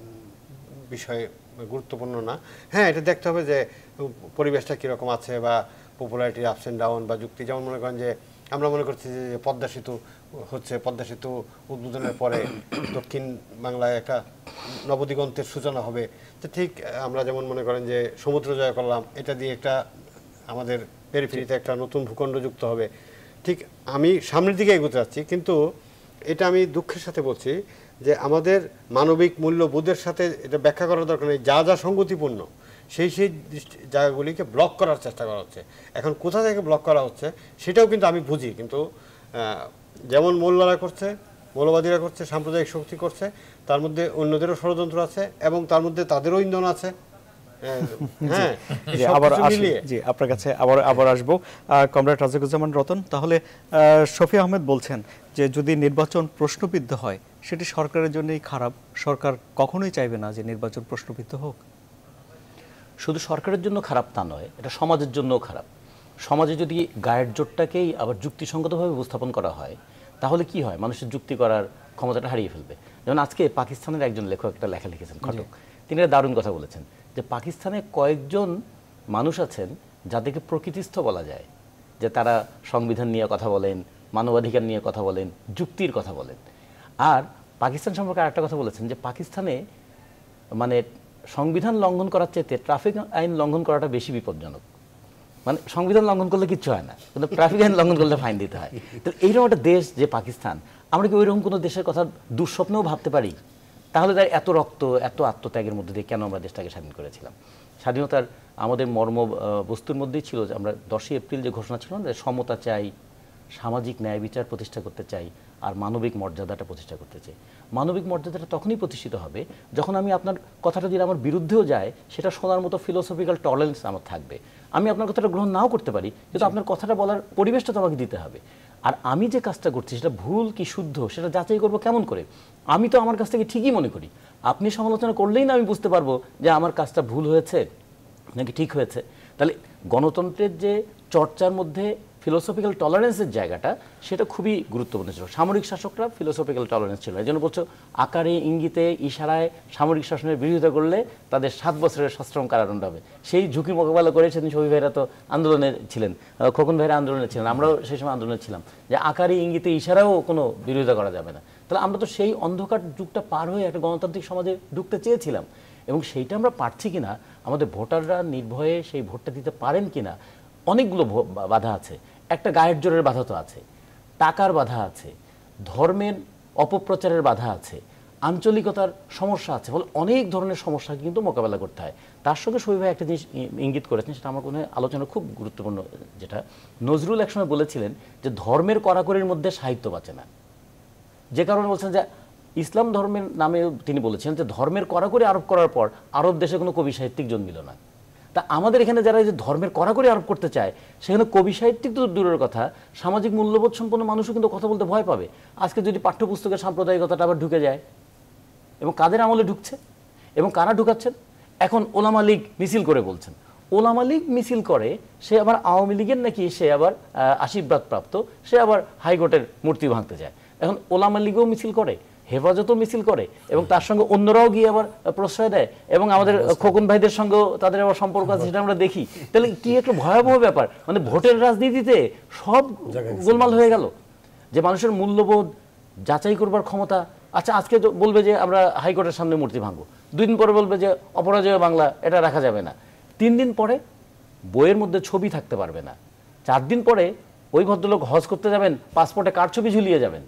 B: বিষয় গুরুত্বপূর্ণ না। হ্যাঁ, এটা দেখতে হবে যে পরিবেশটা কীরকম আছে বা পপুলারিটি আপস অ্যান্ড ডাউন বা যুক্তি। যেমন মনে করেন যে আমরা মনে করছি যে পদ্মা সেতু হচ্ছে, পদ্মা সেতু উদ্বোধনের পরে দক্ষিণ বাংলায় একটা নবদিগন্তের সূচনা হবে। তো ঠিক আমরা যেমন মনে করেন যে সমুদ্র জয় করলাম, এটা দিয়ে একটা আমাদের পেরিফেরিতে একটা নতুন ভূখণ্ড যুক্ত হবে। ঠিক আমি সামনের দিকে এগোতে যাচ্ছি, কিন্তু এটা আমি দুঃখের সাথে বলছি যে আমাদের মানবিক মূল্যবোধের সাথে এটা ব্যাখ্যা করার দরকার নেই। যা যা সঙ্গতিপূর্ণ সেই সেই জায়গাগুলিকে ব্লক করার চেষ্টা করা হচ্ছে। এখন কোথা থেকে ব্লক করা হচ্ছে সেটাও কিন্তু আমি বুঝি, কিন্তু যেমন মোল্লারা করছে, মৌলবাদীরা করছে, সাম্প্রদায়িক শক্তি করছে, তার মধ্যে অন্যদেরও ষড়যন্ত্র আছে এবং তার মধ্যে তাদেরও ইন্ধন আছে। হ্যাঁ,
A: আবার জি আপনার কাছে আবার আবার আসবো কমরেড রাজিকুজ্জামান রতন। তাহলে শফি আহমেদ বলছেন যে যদি নির্বাচন প্রশ্নবিদ্ধ হয় সেটি সরকারের জন্যই খারাপ, সরকার কখনোই চাইবে না যে নির্বাচন প্রশ্নবিদ্ধ হোক।
C: শুধু সরকারের জন্য খারাপ তা নয়, এটা সমাজের জন্যও খারাপ। সমাজে যদি গায়ের জোরটাকেই আবার যুক্তিসঙ্গতভাবে উপস্থাপন করা হয় তাহলে কি হয়, মানুষের যুক্তি করার ক্ষমতাটা হারিয়ে ফেলবে। যেমন আজকে পাকিস্তানের একজন লেখক একটা লেখা লিখেছেন ঘটক, তিনি একটা দারুণ কথা বলেছেন যে পাকিস্তানে কয়েকজন মানুষ আছেন যাদেরকে প্রকৃতিস্থ বলা যায়, যে তারা সংবিধান নিয়ে কথা বলেন, মানবাধিকার নিয়ে কথা বলেন, যুক্তির কথা বলেন। আর পাকিস্তান সম্পর্কে আরেকটা কথা বলেছেন যে পাকিস্তানে মানে সংবিধান লঙ্ঘন করার চাইতে ট্রাফিক আইন লঙ্ঘন করাটা বেশি বিপজ্জনক। মানে সংবিধান লঙ্ঘন করলে কিচ্ছু হয় না, কিন্তু ট্রাফিক আইন লঙ্ঘন করলে ফাইন দিতে হয়। তো এইরকম একটা দেশ যে পাকিস্তান, আমরা কি ওইরকম কোনো দেশের কথা দুঃস্বপ্নেও ভাবতে পারি? তাহলে তাই এত রক্ত, এত আত্মত্যাগের মধ্যে দিয়ে কেন আমরা দেশটাকে স্বাধীন করেছিলাম? স্বাধীনতার আমাদের মর্ম বস্তুর মধ্যেই ছিল যে আমরা দশই এপ্রিল যে ঘোষণা ছিল না, সমতা চাই, সামাজিক ন্যায় বিচার প্রতিষ্ঠা করতে চাই, আর মানবিক মর্যাদাটা প্রতিষ্ঠা করতে চাই। মানবিক মর্যাদাটা তখনই প্রতিষ্ঠিত হবে যখন আমি আপনার কথাটা যদি আমার বিরুদ্ধেও যায় সেটা শোনার মতো ফিলোসফিক্যাল টলারেন্স আমার থাকবে। আমি আপনার কথাটা গ্রহণ নাও করতে পারি, কিন্তু আপনার কথাটা বলার পরিবেশটা তো আমাকে দিতে হবে। আর আমি যে কাজটা করছি সেটা ভুল কি শুদ্ধ সেটা যাচাই করবো কেমন করে? আমি তো আমার কাছ থেকে ঠিকই মনে করি, আপনি সমালোচনা করলেই না আমি বুঝতে পারবো যে আমার কাজটা ভুল হয়েছে নাকি ঠিক হয়েছে। তাহলে গণতন্ত্রের যে চর্চার মধ্যে ফিলোসফিক্যাল টলারেন্সের জায়গাটা সেটা খুবই গুরুত্বপূর্ণ ছিল। সামরিক শাসকরা ফিলোসফিক্যাল টলারেন্স ছিল, এই জন্য বলছো আকারে ইঙ্গিতে ইশারায় সামরিক শাসনের বিরোধিতা করলে তাদের সাত বছরের সশ্রম কারাদণ্ড হবে। সেই ঝুঁকি মোকাবেলা করে সেদিন শফি ভাইরা তো আন্দোলনে ছিলেন, খোকন ভাইরা আন্দোলনে ছিলেন, আমরাও সেই সময় আন্দোলনে ছিলাম, যে আকারে ইঙ্গিতে ইশারাও কোনো বিরোধিতা করা যাবে না। তাহলে আমরা তো সেই অন্ধকার যুগটা পার হয়ে একটা গণতান্ত্রিক সমাজে ঢুকতে চেয়েছিলাম, এবং সেইটা আমরা পারছি কিনা, আমাদের ভোটাররা নির্ভয়ে সেই ভোটটা দিতে পারেন কিনা, অনেকগুলো বাধা আছে। একটা গায়ের জোরের বাধা তো আছে, টাকার বাধা আছে, ধর্মের অপপ্রচারের বাধা আছে, আঞ্চলিকতার সমস্যা আছে, ফলে অনেক ধরনের সমস্যা কিন্তু মোকাবেলা করতে হয়। তার সঙ্গে শফি ভাই একটা জিনিস ইঙ্গিত করেছেন, সেটা আমার কোনো আলোচনা খুব গুরুত্বপূর্ণ, যেটা নজরুল একসময় বলেছিলেন যে ধর্মের কড়াকড়ির মধ্যে সাহিত্য বাঁচে না। যে কারণে বলছেন যে ইসলাম ধর্মের নামে তিনি বলেছেন যে ধর্মের কড়াকড়ি আরোপ করার পর আরব দেশে কোনো কবি সাহিত্যিক জন্মিল না। তা আমাদের এখানে যারা যে ধর্মের কড়াকড়ি আরোপ করতে চায় সেখানে কবি সাহিত্যিক তো দূরের কথা, সামাজিক মূল্যবোধ সম্পন্ন মানুষও কিন্তু কথা বলতে ভয় পাবে। আজকে যদি পাঠ্যপুস্তকের সাম্প্রদায়িকতাটা আবার ঢুকে যায়, এবং কাদের আমলে ঢুকছে এবং কারা ঢুকাচ্ছেন? এখন ওলামা লীগ মিছিল করে বলছেন, ওলামা লীগ মিছিল করে, সে আবার আওয়ামী লীগের নাকি সে আবার আশীর্বাদ প্রাপ্ত, সে আবার হাইকোর্টের মূর্তি ভাঙতে যায়। এখন ওলামা লীগও মিছিল করে, হেফাজতও মিছিল করে, এবং তার সঙ্গে অন্যরাও গিয়ে আবার প্রশ্রয় দেয়, এবং আমাদের খোকন ভাইদের সঙ্গেও তাদের আবার সম্পর্ক আছে, সেটা আমরা দেখি। তাহলে কি একটা ভয়াবহ ব্যাপার, মানে ভোটের রাজনীতিতে সব গোলমাল হয়ে গেল, যে মানুষের মূল্যবোধ যাচাই করবার ক্ষমতা। আচ্ছা, আজকে বলবে যে আমরা হাইকোর্টের সামনে মূর্তি ভাঙবো, দুই দিন পরে বলবে যে অপরাজয় বাংলা, এটা রাখা যাবে না, তিন দিন পরে বইয়ের মধ্যে ছবি থাকতে পারবে না, চার দিন পরে ওই ভদ্রলোক হজ করতে যাবেন, পাসপোর্টে কার ছবি ঝুলিয়ে যাবেন।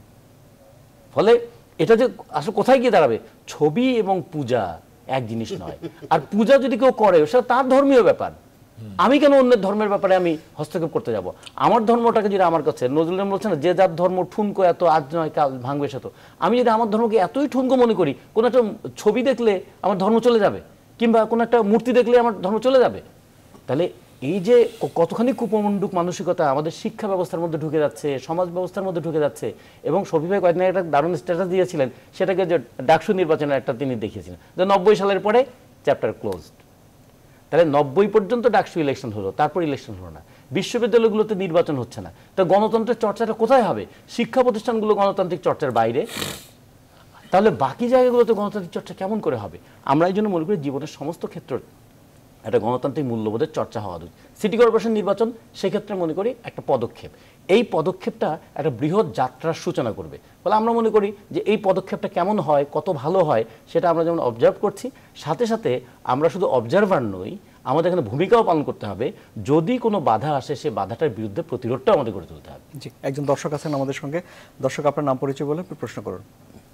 C: ফলে এটা যে আসলে কোথায় গিয়ে দাঁড়াবে? ছবি এবং পূজা এক জিনিস নয়। আর পূজা যদি কেউ করে সেটা তার ধর্মীয় ব্যাপার, আমি কেন অন্যের ধর্মের ব্যাপারে আমি হস্তক্ষেপ করতে যাব? আমার ধর্মটাকে যদি আমার কাছে, নজরুল বলছে না, যে যার ধর্ম ঠুনকো এত, আজ নয় কাল ভাঙবে সে তো। আমি যদি আমার ধর্মকে এতই ঠুনকো মনে করি, কোনো একটা ছবি দেখলে আমার ধর্ম চলে যাবে, কিংবা কোনো একটা মূর্তি দেখলে আমার ধর্ম চলে যাবে, তাহলে এই যে কতখানি কুপমণ্ডুক মানসিকতা আমাদের শিক্ষা ব্যবস্থার মধ্যে ঢুকে যাচ্ছে, সমাজ ব্যবস্থার মধ্যে ঢুকে যাচ্ছে, এবং শফি ভাই কয়েকদিন একটা দারুণ স্ট্যাটাস দিয়েছিলেন, সেটাকে যে ডাকসু নির্বাচনের একটা তিনি দেখিয়েছিলেন যে নব্বই সালের পরে চ্যাপ্টার ক্লোজড। তাহলে নব্বই পর্যন্ত ডাকসু ইলেকশন হলো, তারপর ইলেকশন হলো না। বিশ্ববিদ্যালয়গুলোতে নির্বাচন হচ্ছে না, তো গণতন্ত্রের চর্চাটা কোথায় হবে? শিক্ষা প্রতিষ্ঠানগুলো গণতান্ত্রিক চর্চার বাইরে, তাহলে বাকি জায়গাগুলোতে গণতান্ত্রিক চর্চা কেমন করে হবে? আমরা এই জন্য মনে করি জীবনের সমস্ত ক্ষেত্র একটা গণতান্ত্রিক মূল্যবোধের চর্চা হওয়া উচিত। সিটি কর্পোরেশন নির্বাচন সেক্ষেত্রে মনে করি একটা পদক্ষেপ। এই পদক্ষেপটা একটা বৃহৎ যাত্রার সূচনা করবে বলে আমরা মনে করি যে এই পদক্ষেপটা কেমন হয়, কত ভালো হয়, সেটা আমরা যেমন অবজার্ভ করছি, সাথে সাথে আমরা শুধু অবজারভার নই, আমাদের এখানে ভূমিকাও পালন করতে হবে। যদি কোনো বাধা আসে, সে বাধাটার বিরুদ্ধে প্রতিরোধটা আমাদের করে তুলতে হবে।
A: জি, একজন দর্শক আছেন আমাদের সঙ্গে। দর্শক, আপনার নাম পরিচয় বলে আপনি প্রশ্ন করুন।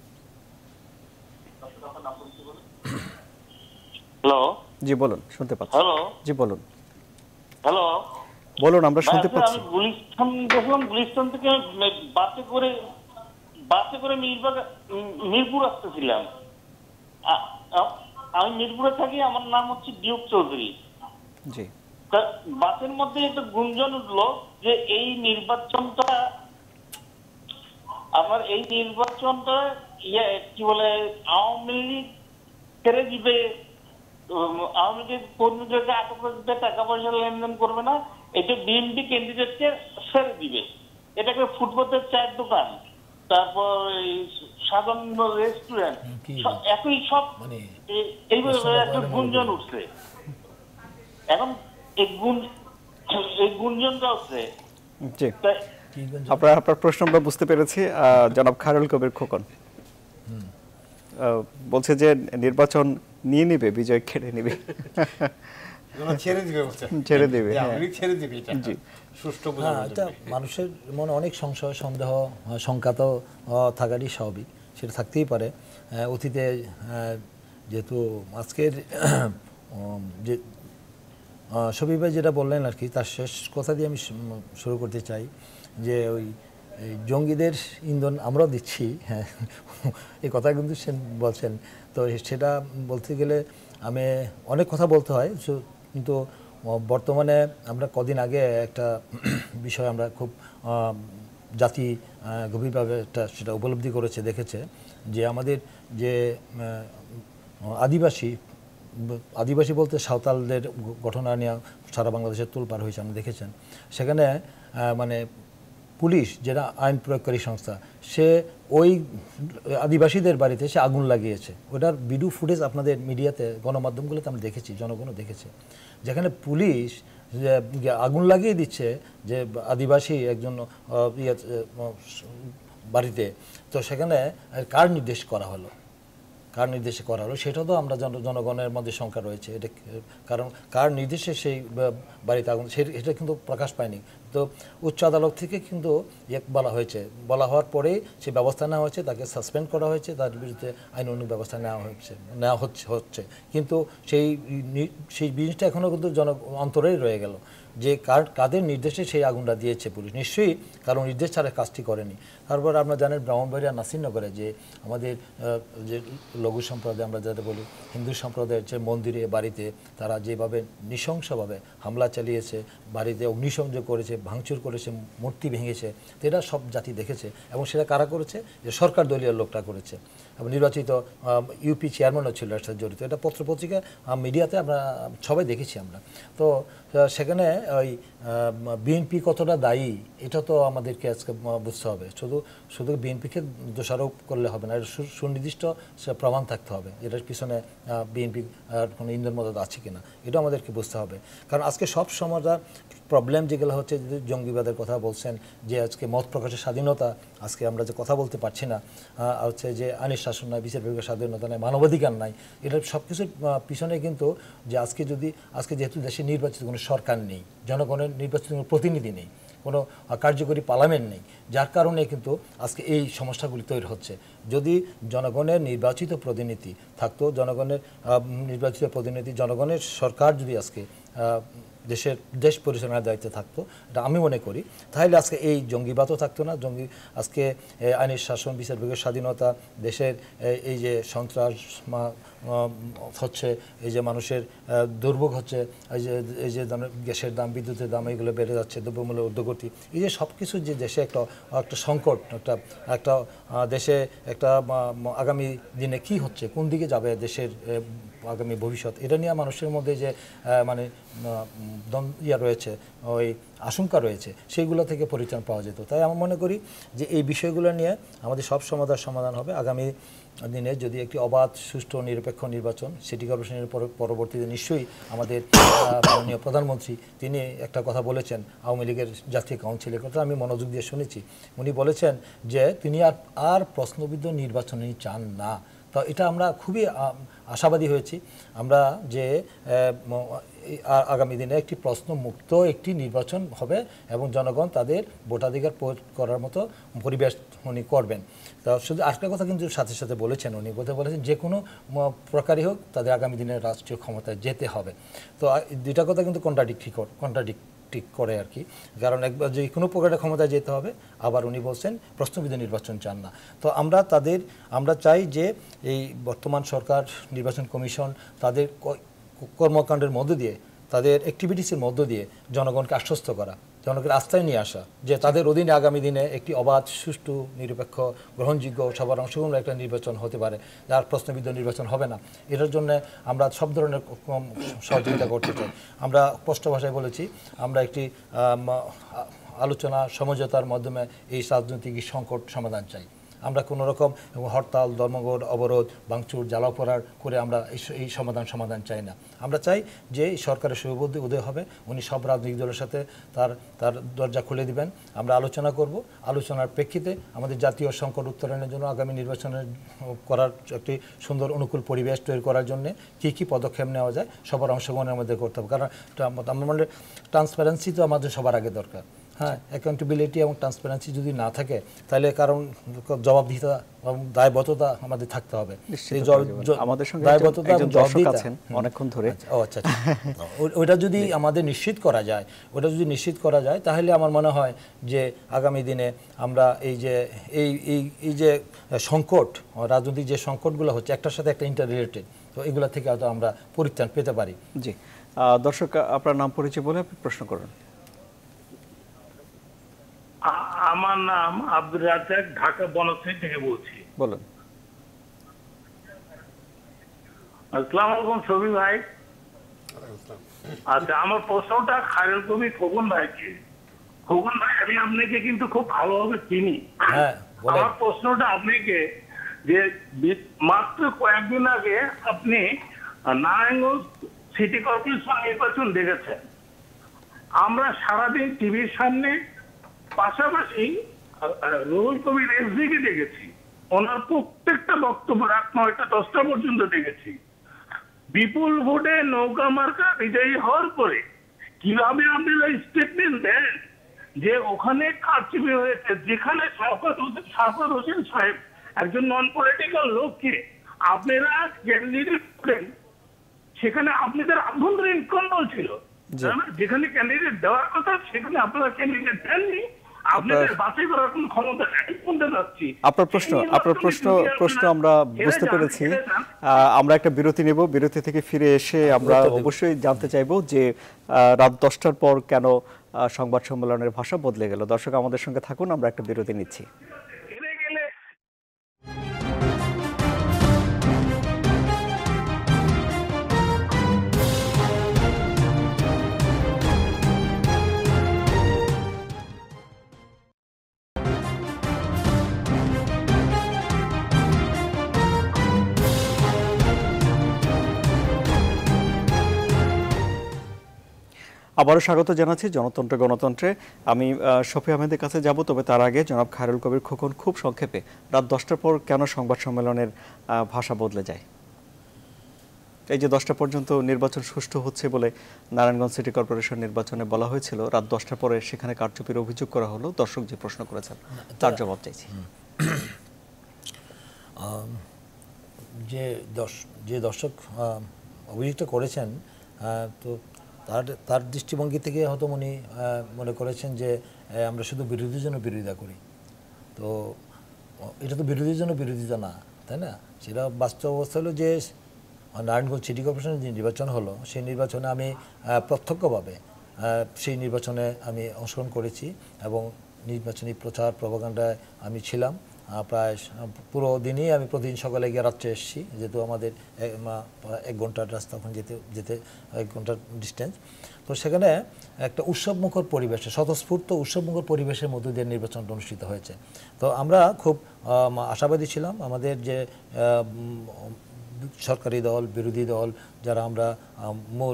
F: হ্যালো,
A: জি বলুন, শুনতে পাচ্ছি।
F: হ্যালো,
A: জি বলুন।
F: হ্যালো,
A: বলুন, আমরা শুনতে পাচ্ছি।
F: আমি গুলিস্তান গেছিলাম, গুলিস্তান থেকে বাসে করে বাসে করে মিরবাগ মিরপুর আসতেছিলাম। আ- আ- আমি মিরপুরে থাকি, আমার নাম হচ্ছে ডিউক চৌধুরী।
A: জি,
F: তা বাসের মধ্যে একটা গুঞ্জন উঠলো যে এই নির্বাচনটা আমার এই নির্বাচনটা ইয়ে কি বলে আওয়ামী লীগ ছেড়ে দিবে, উম, আওয়ামী লীগের কর্মীদেরকে আটক করে দিতে, টাকা পয়সা লেনদেন করবে না, এটা বিএনপি ক্যান্ডিডেটকে ছেড়ে দিবে। এটাকে ফুটপাতের চায়ের দোকান, তারপর এই সাধারণ রেস্টুরেন্ট,
D: কি?
F: একই সব
D: মানে
F: এই- এইভাবে একটা গুঞ্জন উঠছে। এখন এই গুণ এই গুঞ্জনটা হচ্ছে
A: জি,
F: তাই
D: কি গুঞ্জন?
A: আপনার আপনার প্রশ্ন আমরা বুঝতে পেরেছি। আহ, জনাব খায়রুল কবির খোকন আহ, বলছে যে নির্বাচন নিয়ে নিবে, বিজয় কেড়ে নিবে,
B: ওরা ছেড়ে দিবে বলছে।
A: ছেড়ে দিবে,
B: যে
A: হ্যাঁ।
B: আওয়ামী লীগ ছেড়ে দিবে, এটা
A: জি।
B: সুষ্ঠু
D: হ্যাঁ,
B: বোঝানোর
D: এটা
B: জন্য।
D: মানুষের মনে অনেক সংশয়, সন্দেহ, আহ, শঙ্কা তো আহ, থাকারই স্বাভাবিক, সেটা থাকতেই পারে। আহ, অতীতে আহ, যেহেতু আজকের উম, যে শফিক ভাই যেটা বললেন আর কি, তার শেষ কথা দিয়ে আমি শু- শুরু করতে চাই যে ওই এই জঙ্গিদের ইন্ধন আমরাও দিচ্ছি, হ্যাঁ, এই কথা কিন্তু সে বলছেন। তো সেটা বলতে গেলে আমি অনেক কথা বলতে হয়, সো- কিন্তু বর্তমানে আমরা কদিন আগে একটা বিষয় আমরা খুব আহ, জাতি আহ, গভীরভাবে একটা সেটা উপলব্ধি করেছে, দেখেছে যে আমাদের যে আহ, আদিবাসী আদিবাসী বলতে সাঁওতালদের ঘটনা নিয়ে সারা বাংলাদেশের তোলপাড় হয়েছে, আপনি দেখেছেন। সেখানে আহ, মানে পুলিশ যেটা আইন প্রয়োগকারী সংস্থা, সে ওই আদিবাসীদের বাড়িতে সে আগুন লাগিয়েছে। ওটার ভিডিও ফুটেজ আপনাদের মিডিয়াতে, গণমাধ্যমগুলোতে আমরা দেখেছি, জনগণও দেখেছে, যেখানে পুলিশ যে আগুন লাগিয়ে দিচ্ছে যে আদিবাসী একজন আহ, ইয়ে, আহ, বাড়িতে। তো সেখানে কার নির্দেশ করা হলো, কার নির্দেশে করা হলো সেটা তো আমরা জন- জনগণের মধ্যে শঙ্কা রয়েছে। এটা কারণ কার নির্দেশে সেই বা- বাড়িতে আগুন, সেটা কিন্তু প্রকাশ পায়নি। তো উচ্চ আদালত থেকে কিন্তু ইয়ে বলা হয়েছে, বলা হওয়ার পরেই সে ব্যবস্থা নেওয়া হয়েছে, তাকে সাসপেন্ড করা হয়েছে, তার বিরুদ্ধে আইনানুগ ব্যবস্থা নেওয়া হয়েছে নেওয়া হচ্ছে হচ্ছে কিন্তু সেই নি- সেই জিনিসটা এখনও কিন্তু জন অন্তরেই রয়ে গেল যে কার কাদের নির্দেশে সেই আগুনটা দিয়েছে পুলিশ। নিশ্চয়ই কারণ নির্দেশ ছাড়া কাজটি করেনি। তারপর আপনারা জানেন ব্রাহ্মণবাড়িয়া নাসিরনগরে যে আমাদের আহ, যে লঘু সম্প্রদায় আমরা যাতে বলি, হিন্দু সম্প্রদায়ের যে মন্দিরে, বাড়িতে তারা যেভাবে নৃশংসভাবে হামলা চালিয়েছে, বাড়িতে অগ্নিসংযোগ করেছে, ভাঙচুর করেছে, মূর্তি ভেঙেছে, তো এটা সব জাতি দেখেছে। এবং সেটা কারা করেছে? যে সরকার দলীয় লোকটা করেছে, এবং নির্বাচিত ইউপি চেয়ারম্যানও ছিল এর সাথে জড়িত। এটা পত্রপত্রিকা, মিডিয়াতে আমরা সবাই দেখেছি আমরা। তো আহ, সেখানে ওই বিএনপি কতটা দায়ী এটা তো আমাদেরকে আজকে আহ, বুঝতে হবে। শুধু শুধু বিএনপিকে দোষারোপ করলে হবে না, এর সু- সুনির্দিষ্ট সে প্রমাণ থাকতে হবে এটার পিছনে বিএনপি কোনো ইন্ধন মদত আছে কিনা, এটা আমাদেরকে বুঝতে হবে। কারণ আজকে সব সমাজের প্রবলেম যেগুলো হচ্ছে, যে জঙ্গিবাদের কথা বলছেন, যে আজকে মত প্রকাশের স্বাধীনতা, আজকে আমরা যে কথা বলতে পারছি না, আহ, হচ্ছে যে আইনের শাসন নাই, বিচার বিভাগের স্বাধীনতা নাই, মানবাধিকার নাই, এটা সব কিছুর পিছনে কিন্তু যে আজকে যদি আজকে যেহেতু দেশে নির্বাচিত কোনো সরকার নেই, জনগণের নির্বাচিত কোনো প্রতিনিধি নেই, কোনো কার্যকরী পার্লামেন্ট নেই, যার কারণে কিন্তু আজকে এই সমস্যাগুলি তৈরি হচ্ছে। যদি জনগণের নির্বাচিত প্রতিনিধি থাকতো, জনগণের আহ, নির্বাচিত প্রতিনিধি, জনগণের সরকার যদি আজকে আহ, দেশের দেশ পরিচালনার দায়িত্বে থাকতো, এটা আমি মনে করি, তাহলে আজকে এই জঙ্গিবাদও থাকতো না। জঙ্গি আজকে আইনের শাসন, বিচার বিভাগের স্বাধীনতা, দেশের এই যে সন্ত্রাস হচ্ছে, এই যে মানুষের দুর্ভোগ হচ্ছে, এই যে এই যে গ্যাসের দাম, বিদ্যুতের দাম এগুলো বেড়ে যাচ্ছে, দ্রব্যমূল্যের ঊর্ধ্বগতি, এই যে সব কিছু যে দেশে একটা একটা সংকট, একটা একটা দেশে একটা আগামী দিনে কি হচ্ছে, কোন দিকে যাবে দেশের আগামী ভবিষ্যৎ, এটা নিয়ে মানুষের মধ্যে যে মানে ইয়া রয়েছে, ওই আশঙ্কা রয়েছে, সেইগুলো থেকে পরিত্রাণ পাওয়া যেত। তাই আমি মনে করি যে এই বিষয়গুলো নিয়ে আমাদের সব সমাধান সমাধান হবে। আগামী দিনে যদি একটি অবাধ, সুষ্ঠু, নিরপেক্ষ নির্বাচন, সিটি কর্পোরেশনের পরবর্তীতে নিশ্চয়ই আমাদের মাননীয় প্রধানমন্ত্রী তিনি একটা কথা বলেছেন, আওয়ামী লীগের জাতীয় কাউন্সিলের কথা আমি মনোযোগ দিয়ে শুনেছি। উনি বলেছেন যে তিনি আর আর প্রশ্নবিদ্ধ নির্বাচনে চান না। তো এটা আমরা খুবই আশাবাদী হয়েছি আমরা যে আগামী দিনে একটি প্রশ্নমুক্ত একটি নির্বাচন হবে এবং জনগণ তাদের ভোটাধিকার প্রয়োগ করার মতো পরিবেশ উনি করবেন। তা শুধু আরেকটা কথা কিন্তু সাথে সাথে বলেছেন, উনি বলতে বলেছেন যে কোনো প্রকারই হোক তাদের আগামী দিনে রাষ্ট্রীয় ক্ষমতায় যেতে হবে। তো দুইটা কথা কিন্তু কন্ট্রাডিক্ট কন্ট্রাডিক্ট ঠিক করে আর কি, কারণ একবার যে কোনো প্রকারের ক্ষমতায় যেতে হবে, আবার উনি বলছেন প্রশ্নবিদ্ধ নির্বাচন চান না। তো আমরা তাদের আমরা চাই যে এই বর্তমান সরকার, নির্বাচন কমিশন তাদের কর্মকাণ্ডের মধ্য দিয়ে, তাদের অ্যাক্টিভিটিসের মধ্য দিয়ে জনগণকে আশ্বস্ত করা, জনগণের আস্থায় নিয়ে আসা যে তাদের অধীনে আগামী দিনে একটি অবাধ, সুষ্ঠু, নিরপেক্ষ, গ্রহণযোগ্য, সবার অংশগ্রহণ একটা নির্বাচন হতে পারে, যার প্রশ্নবিদ্ধ নির্বাচন হবে না। এটার জন্য আমরা সব ধরনের সহযোগিতা করতে চাই। আমরা স্পষ্ট ভাষায় বলেছি আমরা একটি আলোচনা, সমঝোতার মাধ্যমে এই রাজনৈতিক সংকট সমাধান চাই। আমরা কোনো রকম হরতাল, ধর্মঘট, অবরোধ, ভাঙচুর, জ্বালাপোড়ার করে আমরা এই সমাধান সমাধান চাই না। আমরা চাই যে সরকারের শুভবুদ্ধি উদয় হবে, উনি সব রাজনৈতিক দলের সাথে তার তার দরজা খুলে দিবেন, আমরা আলোচনা করব। আলোচনার প্রেক্ষিতে আমাদের জাতীয় সংকট উত্তরণের জন্য আগামী নির্বাচনের করার একটি সুন্দর অনুকূল পরিবেশ তৈরি করার জন্য কী কী পদক্ষেপ নেওয়া যায় সবার অংশগ্রহণের মধ্যে করতে হবে। কারণ আমাদের ট্রান্সপারেন্সি তো আমাদের সবার আগে দরকার। হ্যাঁ, অ্যাকাউন্টেবিলিটি এবং ট্রান্সপারেন্সি যদি না থাকে তাহলে কারণ জবাবদিহিতা এবং দায়বদ্ধতা আমাদের থাকতে হবে।
A: আমাদের সঙ্গে একজন দর্শক আছেন অনেকক্ষণ ধরে।
D: ও আচ্ছা, ওইটা যদি আমাদের নিশ্চিত করা যায়, ওটা যদি নিশ্চিত করা যায় তাহলে আমার মনে হয় যে আগামী দিনে আমরা এই যে এই এই যে সংকট, রাজনৈতিক যে সংকটগুলো হচ্ছে একটার সাথে একটা ইন্টার রিলেটেড, তো এগুলো থেকে হয়তো আমরা পরিত্রাণ পেতে পারি।
A: জি, দর্শক আপনার নাম পরিচয় বলে আপনি প্রশ্ন করুন।
F: আমার নাম আব্দুর রাজ্জাক, ঢাকা বনশ্রী থেকে বলছি।
A: বলুন।
F: আসসালামু আলাইকুম শফি ভাই। আচ্ছা, আমার প্রশ্নটা খায়রুল কবির খোকন ভাইকে। খোকন ভাই, আমি আপনাকে কিন্তু খুব ভালোভাবে চিনি। আমার প্রশ্নটা আপনাকে যে মাত্র কয়েকদিন আগে আপনি নারায়ণগঞ্জ সিটি কর্পোরেশন নির্বাচন দেখেছেন। আমরা সারাদিন টিভির সামনে পাশাপাশি রুহুল কবির এসডিকে দেখেছি, ওনার প্রত্যেকটা বক্তব্য রাত নয়টা দশটা পর্যন্ত দেখেছি। বিপুল ভোটে নৌকা মার্কা বিজয়ী হওয়ার পরে কিভাবে আপনারা স্টেটমেন্ট দেন যে ওখানে কারচুপি হয়েছে, যেখানে শওকত হোসেন শওকত হোসেন সাহেব একজন নন পলিটিক্যাল লোককে আপনারা ক্যান্ডিডেট করেন, সেখানে আপনাদের আভ্যন্তরীণ কন্দল ছিল, যেখানে ক্যান্ডিডেট দেওয়ার কথা সেখানে আপনারা ক্যান্ডিডেট দেননি।
A: আপনার প্রশ্ন আপনার প্রশ্ন প্রশ্ন আমরা বুঝতে পেরেছি। আমরা একটা বিরতি নেব, বিরতি থেকে ফিরে এসে আমরা অবশ্যই জানতে চাইবো যে রাত দশটার পর কেন সংবাদ সম্মেলনের ভাষা বদলে গেল। দর্শক আমাদের সঙ্গে থাকুন, আমরা একটা বিরতি নিচ্ছি। আবারও স্বাগত জানাচ্ছি জনতন্ত্র গণতন্ত্রে। আমি শফি আহমেদের কাছে যাব, তবে তার আগে জনাব খায়রুল কবির খোকন খুব সংক্ষেপে রাত দশটার পর কেন সংবাদ সম্মেলনের ভাষা বদলে যায়? এই যে দশটা পর্যন্ত নির্বাচন সুষ্ঠু হচ্ছে বলে নারায়ণগঞ্জ সিটি কর্পোরেশন নির্বাচনে বলা হয়েছিল, রাত দশটার পরে সেখানে কারচুপির অভিযোগ করা হলো। দর্শক যে প্রশ্ন করেছেন তার জবাব চাইছি।
D: যে দশ যে দর্শক অভিযোগটা করেছেন, তো তার তার দৃষ্টিভঙ্গি থেকে হয়তো উনি মনে করেছেন যে আমরা শুধু বিরোধীর জন্য বিরোধিতা করি। তো এটা তো বিরোধীর জন্য বিরোধিতা না, তাই না? সেটা বাস্তব অবস্থা হলো যে নারায়ণগঞ্জ সিটি কর্পোরেশনের যে নির্বাচন হলো সেই নির্বাচনে আমি প্রত্যক্ষভাবে সেই নির্বাচনে আমি অংশগ্রহণ করেছি এবং নির্বাচনী প্রচার প্রপাগান্ডায় আমি ছিলাম প্রায় পুরো দিনই। আমি প্রতিদিন সকালে গিয়ে রাত্রে এসেছি, যেহেতু আমাদের এক ঘন্টার রাস্তা, ওখানে যেতে যেতে এক ঘন্টার ডিস্টেন্স। তো সেখানে একটা উৎসবমুখর পরিবেশে, স্বতঃস্ফূর্ত উৎসবমুখর পরিবেশের মধ্য দিয়ে নির্বাচনটা অনুষ্ঠিত হয়েছে। তো আমরা খুব আশাবাদী ছিলাম। আমাদের যে সরকারি দল, বিরোধী দল, যারা আমরা মূল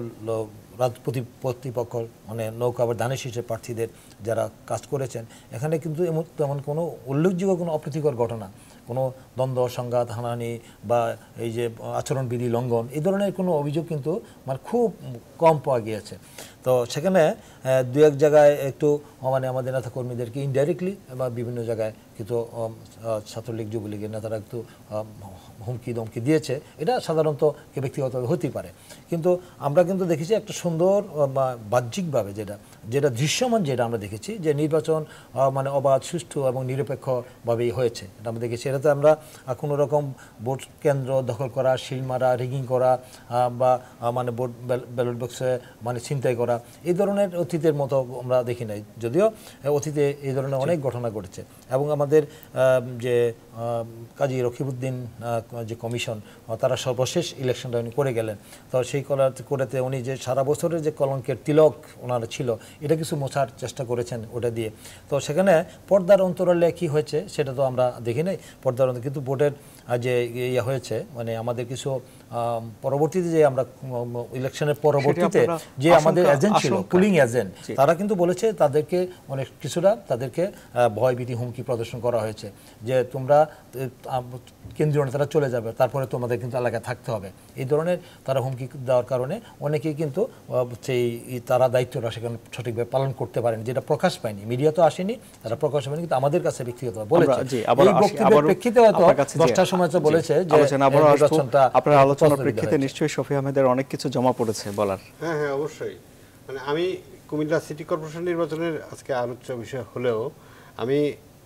D: প্রতিপক্ষ মানে নৌকা বা দানের শীর্ষে প্রার্থীদের যারা কাজ করেছেন, এখানে কিন্তু তেমন কোনো উল্লেখযোগ্য কোনো অপ্রীতিকর ঘটনা, কোনো দ্বন্দ্ব, সংঘাত, হানাহানি বা এই যে আচরণবিধি লঙ্ঘন, এই ধরনের কোনো অভিযোগ কিন্তু মানে খুব কম পাওয়া গিয়েছে। তো সেখানে দু এক জায়গায় একটু মানে আমাদের নেতা কর্মীদেরকে ইনডাইরেক্টলি বা বিভিন্ন জায়গায় কিন্তু ছাত্রলীগ, যুবলীগের নেতারা একটু হুমকি দমকি দিয়েছে। এটা সাধারণত ব্যক্তিগতভাবে হতেই পারে, কিন্তু আমরা কিন্তু দেখেছি একটা সুন্দর বা বাহ্যিকভাবে যেটা যেটা দৃশ্যমান যেটা আমরা দেখেছি যে নির্বাচন মানে অবাধ, সুষ্ঠু এবং নিরপেক্ষভাবেই হয়েছে। এটা আমরা দেখেছি। এটাতে আমরা কোনো রকম ভোট কেন্দ্র দখল করা, সিল মারা, রিগিং করা বা মানে ভোট ব্যালট বক্সে মানে ছিনতাই করা, এই ধরনের অতীতের মতো আমরা দেখি নাই। যদিও অতীতে এই ধরনের অনেক ঘটনা ঘটেছে। এবং আমাদের যে কাজী রকিবউদ্দিন যে কমিশন, তারা সর্বশেষ ইলেকশনটা উনি করে গেলেন। তো সেই করেতে উনি যে সারা বছরের যে কলঙ্কের তিলক ওনার ছিল, এটা কিছু মোছার চেষ্টা করেছেন ওটা দিয়ে। তো সেখানে পর্দার অন্তরালে কি হয়েছে সেটা তো আমরা দেখি নাই। পর্দার অন্তর কিন্তু ভোটের যে ইয়ে হয়েছে মানে আমাদের কিছু পরবর্তীতে যে আমরা ইলেকশনের পরবর্তীতে যে আমাদের এজেন্ট ছিল, পুলিং এজেন্ট, তারা কিন্তু বলেছে তাদেরকে অনেক কিছুটা তাদেরকে ভয়ভীতি হুমকি প্রদর্শন করা হয়েছে যে তোমরা কেন্দ্রীয় নেতারা চলে যাবে, তারপরে তোমাদের কিন্তু এলাকায় থাকতে হবে। এই ধরনের তারা হুমকি দেওয়ার কারণে অনেকেই কিন্তু সেই তারা দায়িত্বটা সেখানে সঠিকভাবে পালন করতে পারেন, যেটা প্রকাশ পায়নি, মিডিয়া তো আসেনি, তারা প্রকাশ পায়নি, কিন্তু আমাদের কাছে ব্যক্তিগতভাবে বলেছে। এই বক্তব্যের প্রেক্ষিতে হয়তো দশটার সময় তো বলেছে যে নির্বাচনটা
A: আপনার আলোচনার প্রেক্ষিতে নিশ্চয়ই শফি আহমেদের অনেক কিছু জমা পড়েছে বলার।
B: হ্যাঁ হ্যাঁ অবশ্যই। মানে আমি কুমিল্লা সিটি কর্পোরেশন নির্বাচনের আজকে আলোচ্য বিষয় হলেও আমি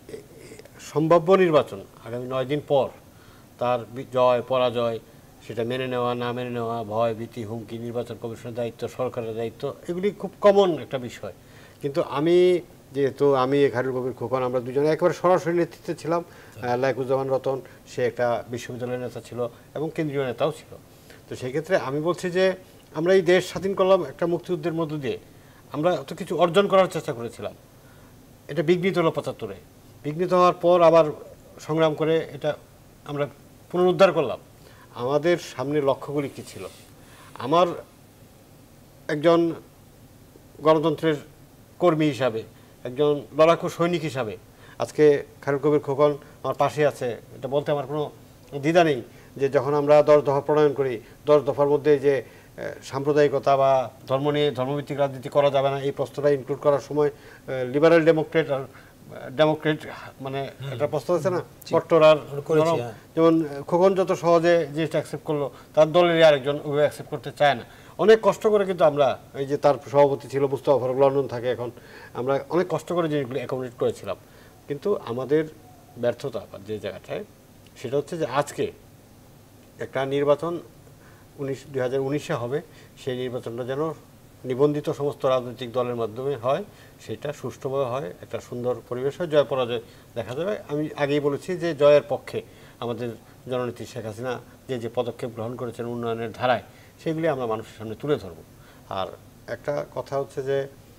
B: সম্ভাব্য নির্বাচন আগামী নয় দিন পর তার জয় পরাজয় সেটা মেনে নেওয়া না মেনে নেওয়া, ভয় ভীতি হুমকি, নির্বাচন কমিশনের দায়িত্ব, সরকারের দায়িত্ব, এগুলি খুব কমন একটা বিষয়। কিন্তু আমি যেহেতু আমি খায়রুল কবির খোকন, আমরা দুজনে একেবারে সরাসরি নেতৃত্বে ছিলাম। লাইকুজ্জামান রতন সে একটা বিশ্ববিদ্যালয়ের নেতা ছিল এবং কেন্দ্রীয় নেতাও ছিল। তো সেই ক্ষেত্রে আমি বলছি যে আমরা এই দেশ স্বাধীন করলাম একটা মুক্তিযুদ্ধের মধ্য দিয়ে, আমরা তো কিছু অর্জন করার চেষ্টা করেছিলাম। এটা বিঘ্নিত হলো পঁচাত্তরে, বিঘ্নিত হওয়ার পর আবার সংগ্রাম করে এটা আমরা পুনরুদ্ধার করলাম। আমাদের সামনে লক্ষ্যগুলি কী ছিল? আমার একজন গণতন্ত্রের কর্মী হিসাবে, একজন লড়াকু সৈনিক হিসাবে আজকে খায়রুল কবির খোকন আমার পাশে আছে, এটা বলতে আমার কোনো দ্বিধা নেই যে যখন আমরা দশ দফা প্রণয়ন করি, দশ দফার মধ্যে যে সাম্প্রদায়িকতা বা ধর্ম নিয়ে ধর্মভিত্তিক রাজনীতি করা যাবে না এই প্রশ্নটা ইনক্লুড করার সময় লিবারেল ডেমোক্রেট আর ডেমোক্রেট মানে একটা প্রশ্ন আছে না, কট্টর আর যেমন খোকন যত সহজে জিনিসটা অ্যাকসেপ্ট করলো, তার দলের আরেকজন ওইভাবে অ্যাকসেপ্ট করতে চায় না। অনেক কষ্ট করে কিন্তু আমরা এই যে তার সভাপতি ছিল মুস্তাফা ফারুক, লন্ডন থাকে এখন, আমরা অনেক কষ্ট করে জিনিসগুলো অ্যাকোমোডেট করেছিলাম। কিন্তু আমাদের ব্যর্থতা যে জায়গাটায় সেটা হচ্ছে যে আজকে একটা নির্বাচন উনিশ দুই হাজার উনিশে হবে, সেই নির্বাচনটা যেন নিবন্ধিত সমস্ত রাজনৈতিক দলের মাধ্যমে হয়, সেটা সুষ্ঠুভাবে হয়, একটা সুন্দর পরিবেশ হয়, জয় পরাজয় দেখা যাবে। আমি আগেই বলেছি যে জয়ের পক্ষে আমাদের জননেত্রী শেখ হাসিনা যে যে পদক্ষেপ গ্রহণ করেছেন উন্নয়নের ধারায়, সেগুলি আমরা মানুষের সামনে তুলে ধরব। আর একটা কথা হচ্ছে যে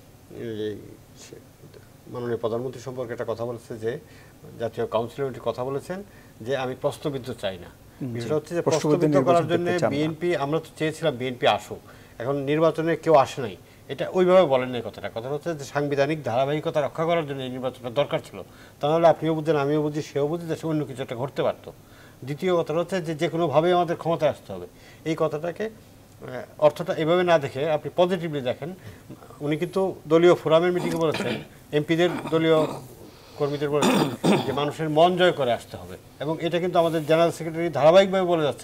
B: মাননীয় প্রধানমন্ত্রী সম্পর্কে একটা কথা বলেছে যে জাতীয় কাউন্সিলে উনি কথা বলেছেন যে আমি প্রশ্নবিদ্ধ চাই না। বিষয়টা হচ্ছে যে প্রশ্নবিদ্ধ করার জন্য বিএনপি, আমরা তো চেয়েছিলাম বিএনপি আসুক, এখন নির্বাচনে কেউ আসে নাই, এটা ওইভাবে বলেন না কথাটা। কথা হচ্ছে যে সাংবিধানিক ধারাবাহিকতা রক্ষা করার জন্য এই নির্বাচনটা দরকার ছিল, তাহলে আপনিও বুঝছেন আমিও বুঝি সেও বুঝি যে অন্য কিছু একটা ঘটতে পারতো। দ্বিতীয় কথাটা হচ্ছে যে যে কোনোভাবেই আমাদের ক্ষমতায় আসতে হবে, এই কথাটাকে অর্থটা এভাবে না দেখে আপনি পজিটিভলি দেখেন। উনি কিন্তু দলীয় ফোরামের মিটিংয়ে বলেছেন, এমপিদের দলীয় কর্মীদের বলেছেন যে মানুষের মন জয় করে আসতে হবে, এবং এটা কিন্তু আমাদের জেনারেল সেক্রেটারি ধারাবাহিকভাবে বলে যাচ্ছেন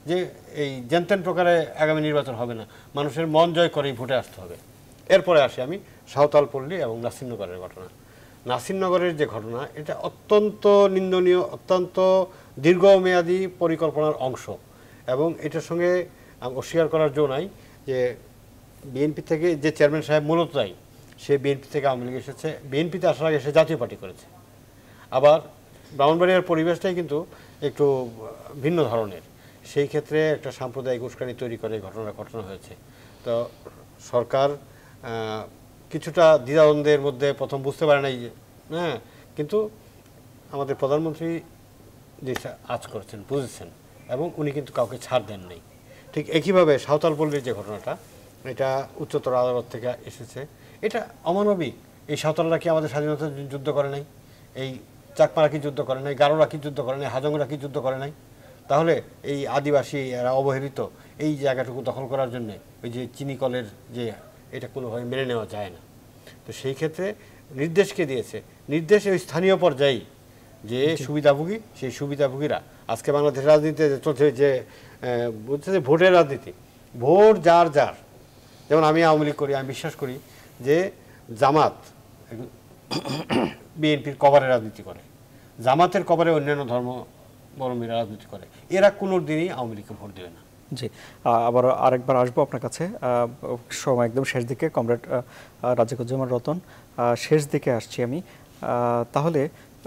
B: যে এই জেনতেন প্রকারে আগামী নির্বাচন হবে না, মানুষের মন জয় করেই ভোটে আসতে হবে। এরপরে আসি আমি সাঁওতালপল্লী এবং নাসিরনগরের ঘটনা। নাসিরনগরের যে ঘটনা, এটা অত্যন্ত নিন্দনীয়, অত্যন্ত দীর্ঘমেয়াদী পরিকল্পনার অংশ, এবং এটার সঙ্গে অস্বীকার করার জো নাই যে বিএনপি থেকে যে চেয়ারম্যান সাহেব মূলত তাই, সে বিএনপি থেকে আওয়ামী লীগ এসেছে, বিএনপিতে আসার আগে সে জাতীয় পার্টি করেছে। আবার ব্রাহ্মণবাড়িয়ার পরিবেশটাই কিন্তু একটু ভিন্ন ধরনের, সেই ক্ষেত্রে একটা সাম্প্রদায়িক উস্কানি তৈরি করে ঘটনা ঘটনা হয়েছে। তো সরকার কিছুটা দ্বিধাদ্বন্দ্বের মধ্যে প্রথম বুঝতে পারে নাই, হ্যাঁ, কিন্তু আমাদের প্রধানমন্ত্রী যে আজ করেছেন, বুঝেছেন, এবং উনি কিন্তু কাউকে ছাড় দেন নাই। ঠিক একইভাবে সাঁওতালপল্লীর যে ঘটনাটা, এটা উচ্চতর আদালত থেকে এসেছে। এটা অমানবিক। এই সাঁওতালরা কি আমাদের স্বাধীনতা যুদ্ধ করে নাই? এই চাকমারা কি যুদ্ধ করে নাই? গারোরা কি যুদ্ধ করে নাই? হাজংরা কি যুদ্ধ করে নাই? তাহলে এই আদিবাসী এরা অবহেলিত এই জায়গাটুকু দখল করার জন্য ওই যে চিনিকলের যে, এটা কোনোভাবে মেনে নেওয়া যায় না। তো সেই ক্ষেত্রে নির্দেশকে দিয়েছে, নির্দেশ ওই স্থানীয় পর্যায়ে যে সুবিধাভোগী, সেই সুবিধাভোগীরা আজকে বাংলাদেশের রাজনীতিতে চলছে যে বলছে যে ভোটের রাজনীতি, ভোট যার যার। যেমন আমি আওয়ামী লীগ করি, আমি বিশ্বাস করি যে জামাত বিএনপির কভারে রাজনীতি করে, জামাতের কভারে অন্যান্য ধর্মাবলম্বীরা রাজনীতি করে, এরা কোনো দিনই আওয়ামী লীগকে ভোট দেবে না।
A: জি, আবার আরেকবার আসবো আপনার কাছে, সময় একদম শেষ দিকে। কমরেড রাজিকুজ্জামান রতন, শেষ দিকে আসছি আমি। তাহলে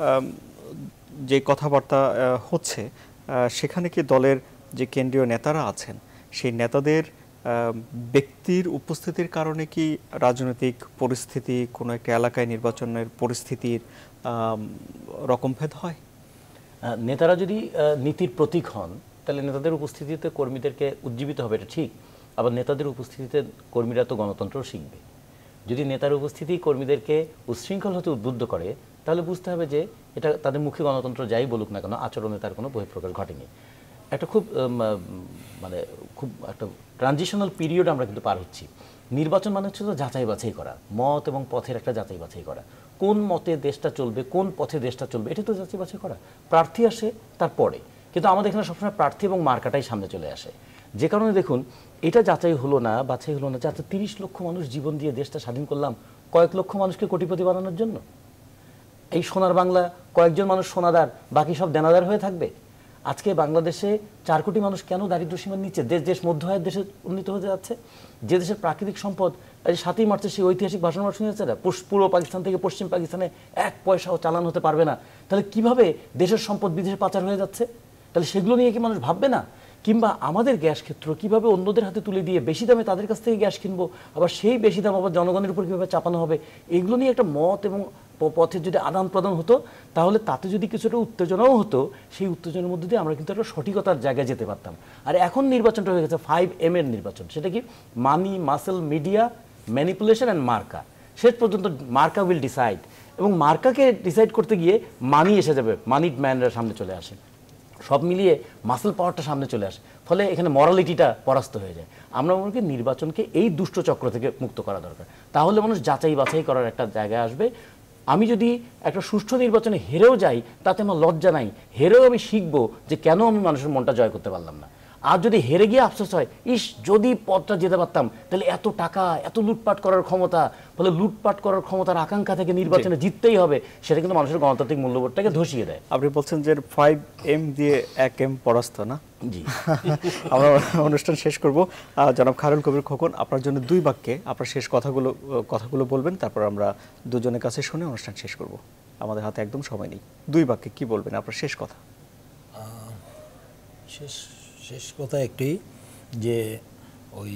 A: যে কথাবার্তা হচ্ছে, সেখানে কি দলের যে কেন্দ্রীয় নেতারা আছেন, সেই নেতাদের ব্যক্তির উপস্থিতির কারণে কি রাজনৈতিক পরিস্থিতি, কোনো একটা এলাকায় নির্বাচনের পরিস্থিতির রকমভেদ হয়?
C: নেতারা যদি নীতির প্রতীক হন, তাহলে নেতাদের উপস্থিতিতে কর্মীদেরকে উজ্জীবিত হবে, এটা ঠিক। আবার নেতাদের উপস্থিতিতে কর্মীরা তো গণতন্ত্র শিখবে। যদি নেতার উপস্থিতি কর্মীদেরকে উচ্ছৃঙ্খল হতে উদ্বুদ্ধ করে, তাহলে বুঝতে হবে যে এটা তাদের মুখে গণতন্ত্র যাই বলুক না কেন, আচরণে তার কোনো বহিঃপ্রকাশ ঘটেনি। একটা খুব মানে খুব একটা ট্রানজিশনাল পিরিয়ড আমরা কিন্তু পার হচ্ছি। নির্বাচন মানে হচ্ছে তো যাচাই বাছাই করা, মত এবং পথের একটা যাচাই বাছাই করা। কোন মতে দেশটা চলবে, কোন পথে দেশটা চলবে, এটা তো যাচাই বাছাই করা। প্রার্থী আসে তারপরে, কিন্তু আমাদের এখানে সবসময় প্রার্থী এবং মার্কাটাই সামনে চলে আসে। যে কারণে দেখুন, এটা যাচাই হলো না, বাছাই হলো না যে আচ্ছা তিরিশ লক্ষ মানুষ জীবন দিয়ে দেশটা স্বাধীন করলাম কয়েক লক্ষ মানুষকে কোটিপতি বানানোর জন্য। এই সোনার বাংলা কয়েকজন মানুষ সোনাদার, বাকি সব দেনাদার হয়ে থাকবে। আজকে বাংলাদেশে চার কোটি মানুষ কেন দারিদ্র্য সীমার নিচে? দেশ দেশ মধ্য আয়ের দেশে উন্নীত হতে যাচ্ছে। যে দেশের প্রাকৃতিক সম্পদ, এই সাতই মার্চের সেই ঐতিহাসিক ভাষণ শুনেছে না, পূর্ব পাকিস্তান থেকে পশ্চিম পাকিস্তানে এক পয়সাও চালান হতে পারবে না। তাহলে কিভাবে দেশের সম্পদ বিদেশে পাচার হয়ে যাচ্ছে? তাহলে সেগুলো নিয়ে কি মানুষ ভাববে না? কিংবা আমাদের গ্যাস ক্ষেত্র কিভাবে অন্যদের হাতে তুলে দিয়ে বেশি দামে তাদের কাছ থেকে গ্যাস কিনবো, আবার সেই বেশি দাম আবার জনগণের উপর কীভাবে চাপানো হবে, এগুলো নিয়ে একটা মত এবং পথের যদি আদান প্রদান হতো, তাহলে তাতে যদি কিছুটা উত্তেজনাও হতো, সেই উত্তেজনার মধ্যে দিয়ে আমরা কিন্তু একটা সঠিকতার জায়গায় যেতে পারতাম। আর এখন নির্বাচনটা হয়ে গেছে ফাইভ এম এর নির্বাচন। সেটা কি? Money, muscle, media, manipulation and মার্কা। শেষ পর্যন্ত মার্কা উইল ডিসাইড, এবং মার্কাকে ডিসাইড করতে গিয়ে মানি এসে যাবে, মানিড ম্যানরা সামনে চলে আসে, সব মিলিয়ে মাসেল পাওয়ারটা সামনে চলে আসে, ফলে এখানে মরালিটিটা পরাস্ত হয়ে যায়। আমরা মনে করি নির্বাচনকে এই দুষ্ট চক্র থেকে মুক্ত করা দরকার, তাহলে মানুষ যাচাই বাছাই করার একটা জায়গায় আসবে। আমি যদি একটা সুষ্ঠু নির্বাচনে হেরেও যাই, তাতে আমার লজ্জা নাই, হেরেও আমি শিখবো যে কেন আমি মানুষের মনটা জয় করতে পারলাম না। আর যদি হেরে গিয়ে আফসোস হয়, ইস যদি পদটা যেতে পারতাম, তাহলে এত টাকা, এত লুটপাট করার ক্ষমতা, ফলে লুটপাট করার ক্ষমতার আকাঙ্ক্ষা থেকে নির্বাচনে জিততেই হবে, সেটা কিন্তু মানুষের গণতান্ত্রিক মূল্যবোধটাকে ধসিয়ে দেয়।
A: আপনি বলছেন যে ফাইভ এম দিয়ে এক এম পরাস্ত না?
C: জি।
A: আমরা অনুষ্ঠান শেষ করব। জনাব খায়রুল কবির খোকন, আপনার জন্য দুই বাক্যে আপনার শেষ কথাগুলো কথাগুলো বলবেন, তারপর আমরা দুজনের কাছে শুনে অনুষ্ঠান শেষ করব। আমাদের হাতে একদম সময় নেই। দুই বাক্যে কি বলবেন আপনার শেষ কথা?
D: শেষ শেষ কথা একটি, যে ওই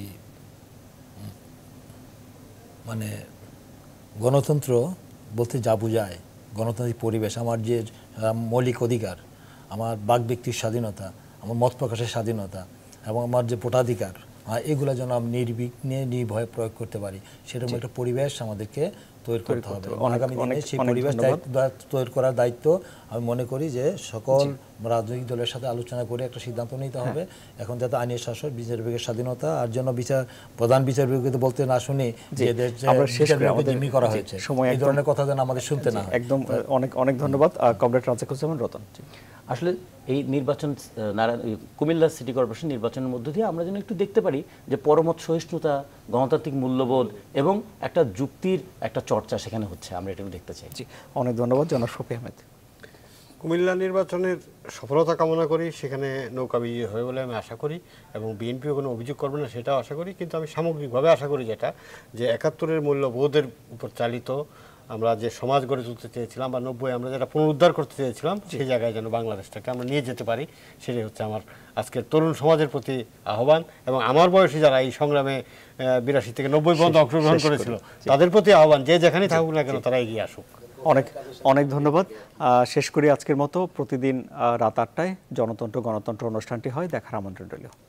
D: মানে গণতন্ত্র বলতে যা বোঝায়, গণতান্ত্রিক পরিবেশ, আমার যে মৌলিক অধিকার, আমার বাক ব্যক্তির স্বাধীনতা, আমার মত প্রকাশের স্বাধীনতা এবং আমার যে ভোটাধিকার, এগুলো যেন আমি নির্বিঘ্নে নির্ভয়ে প্রয়োগ করতে পারি, সেরকম একটা পরিবেশ আমাদেরকে তৈরি করতে হবে। আগামী দিনে সেই পরিবেশ তৈরি করার দায়িত্ব আমি মনে করি যে সকল রাজনৈতিক দলের সাথে আলোচনা করে একটা সিদ্ধান্ত নিতে হবে। এখন যাতে আইনের শাসন, বিচার বিভাগের স্বাধীনতা, আর জন্য বিচার প্রধান বিচার বিভাগকে বলতে না শুনি যে জিম্মি করা হয়েছে, এই ধরনের কথা যেন আমাদের শুনতে না হয়।
A: একদম অনেক অনেক ধন্যবাদ কমরেড রাজিকুজ্জামান রতন।
C: আসলে এই নির্বাচন আহ, নারায়ণ এই কুমিল্লা সিটি কর্পোরেশন নির্বাচনের মধ্য দিয়ে আমরা যেন একটু দেখতে পারি যে পরমত সহিষ্ণুতা, গণতান্ত্রিক মূল্যবোধ এবং একটা যুক্তির একটা চর্চা সেখানে হচ্ছে, আমরা এটা দেখতে চাই।
A: জি, অনেক ধন্যবাদ জনাব শফি আহমেদ।
B: কুমিল্লা নির্বাচনের সফলতা কামনা করি, সেখানে নৌকা বিজয়ী হবে বলে আমি আশা করি, এবং বিএনপিও কোনো অভিযোগ করবে না সেটাও আশা করি। কিন্তু আমি সামগ্রিকভাবে আশা করি যেটা, যে একাত্তরের মূল্যবোধের উপর চালিত আমরা যে সমাজ গড়ে তুলতে চেয়েছিলাম বা নব্বই আমরা যেটা পুনরুদ্ধার করতে চেয়েছিলাম, সেই জায়গায় যেন বাংলাদেশটাকে আমরা নিয়ে যেতে পারি, সেটাই হচ্ছে আমার আজকের তরুণ সমাজের প্রতি আহ্বান। এবং আমার বয়সী যারা এই সংগ্রামে বিরাশি থেকে নব্বই পর্যন্ত অংশগ্রহণ করেছিল, তাদের প্রতি আহ্বান, যে যেখানে থাকুক না কেন তারা এগিয়ে আসুক।
A: অনেক অনেক ধন্যবাদ। আহ, শেষ করি আজকের মতো। প্রতিদিন আহ, রাত আটটায় জনতন্ত্র গণতন্ত্র অনুষ্ঠানটি হয়, দেখার আমন্ত্রণ রইল।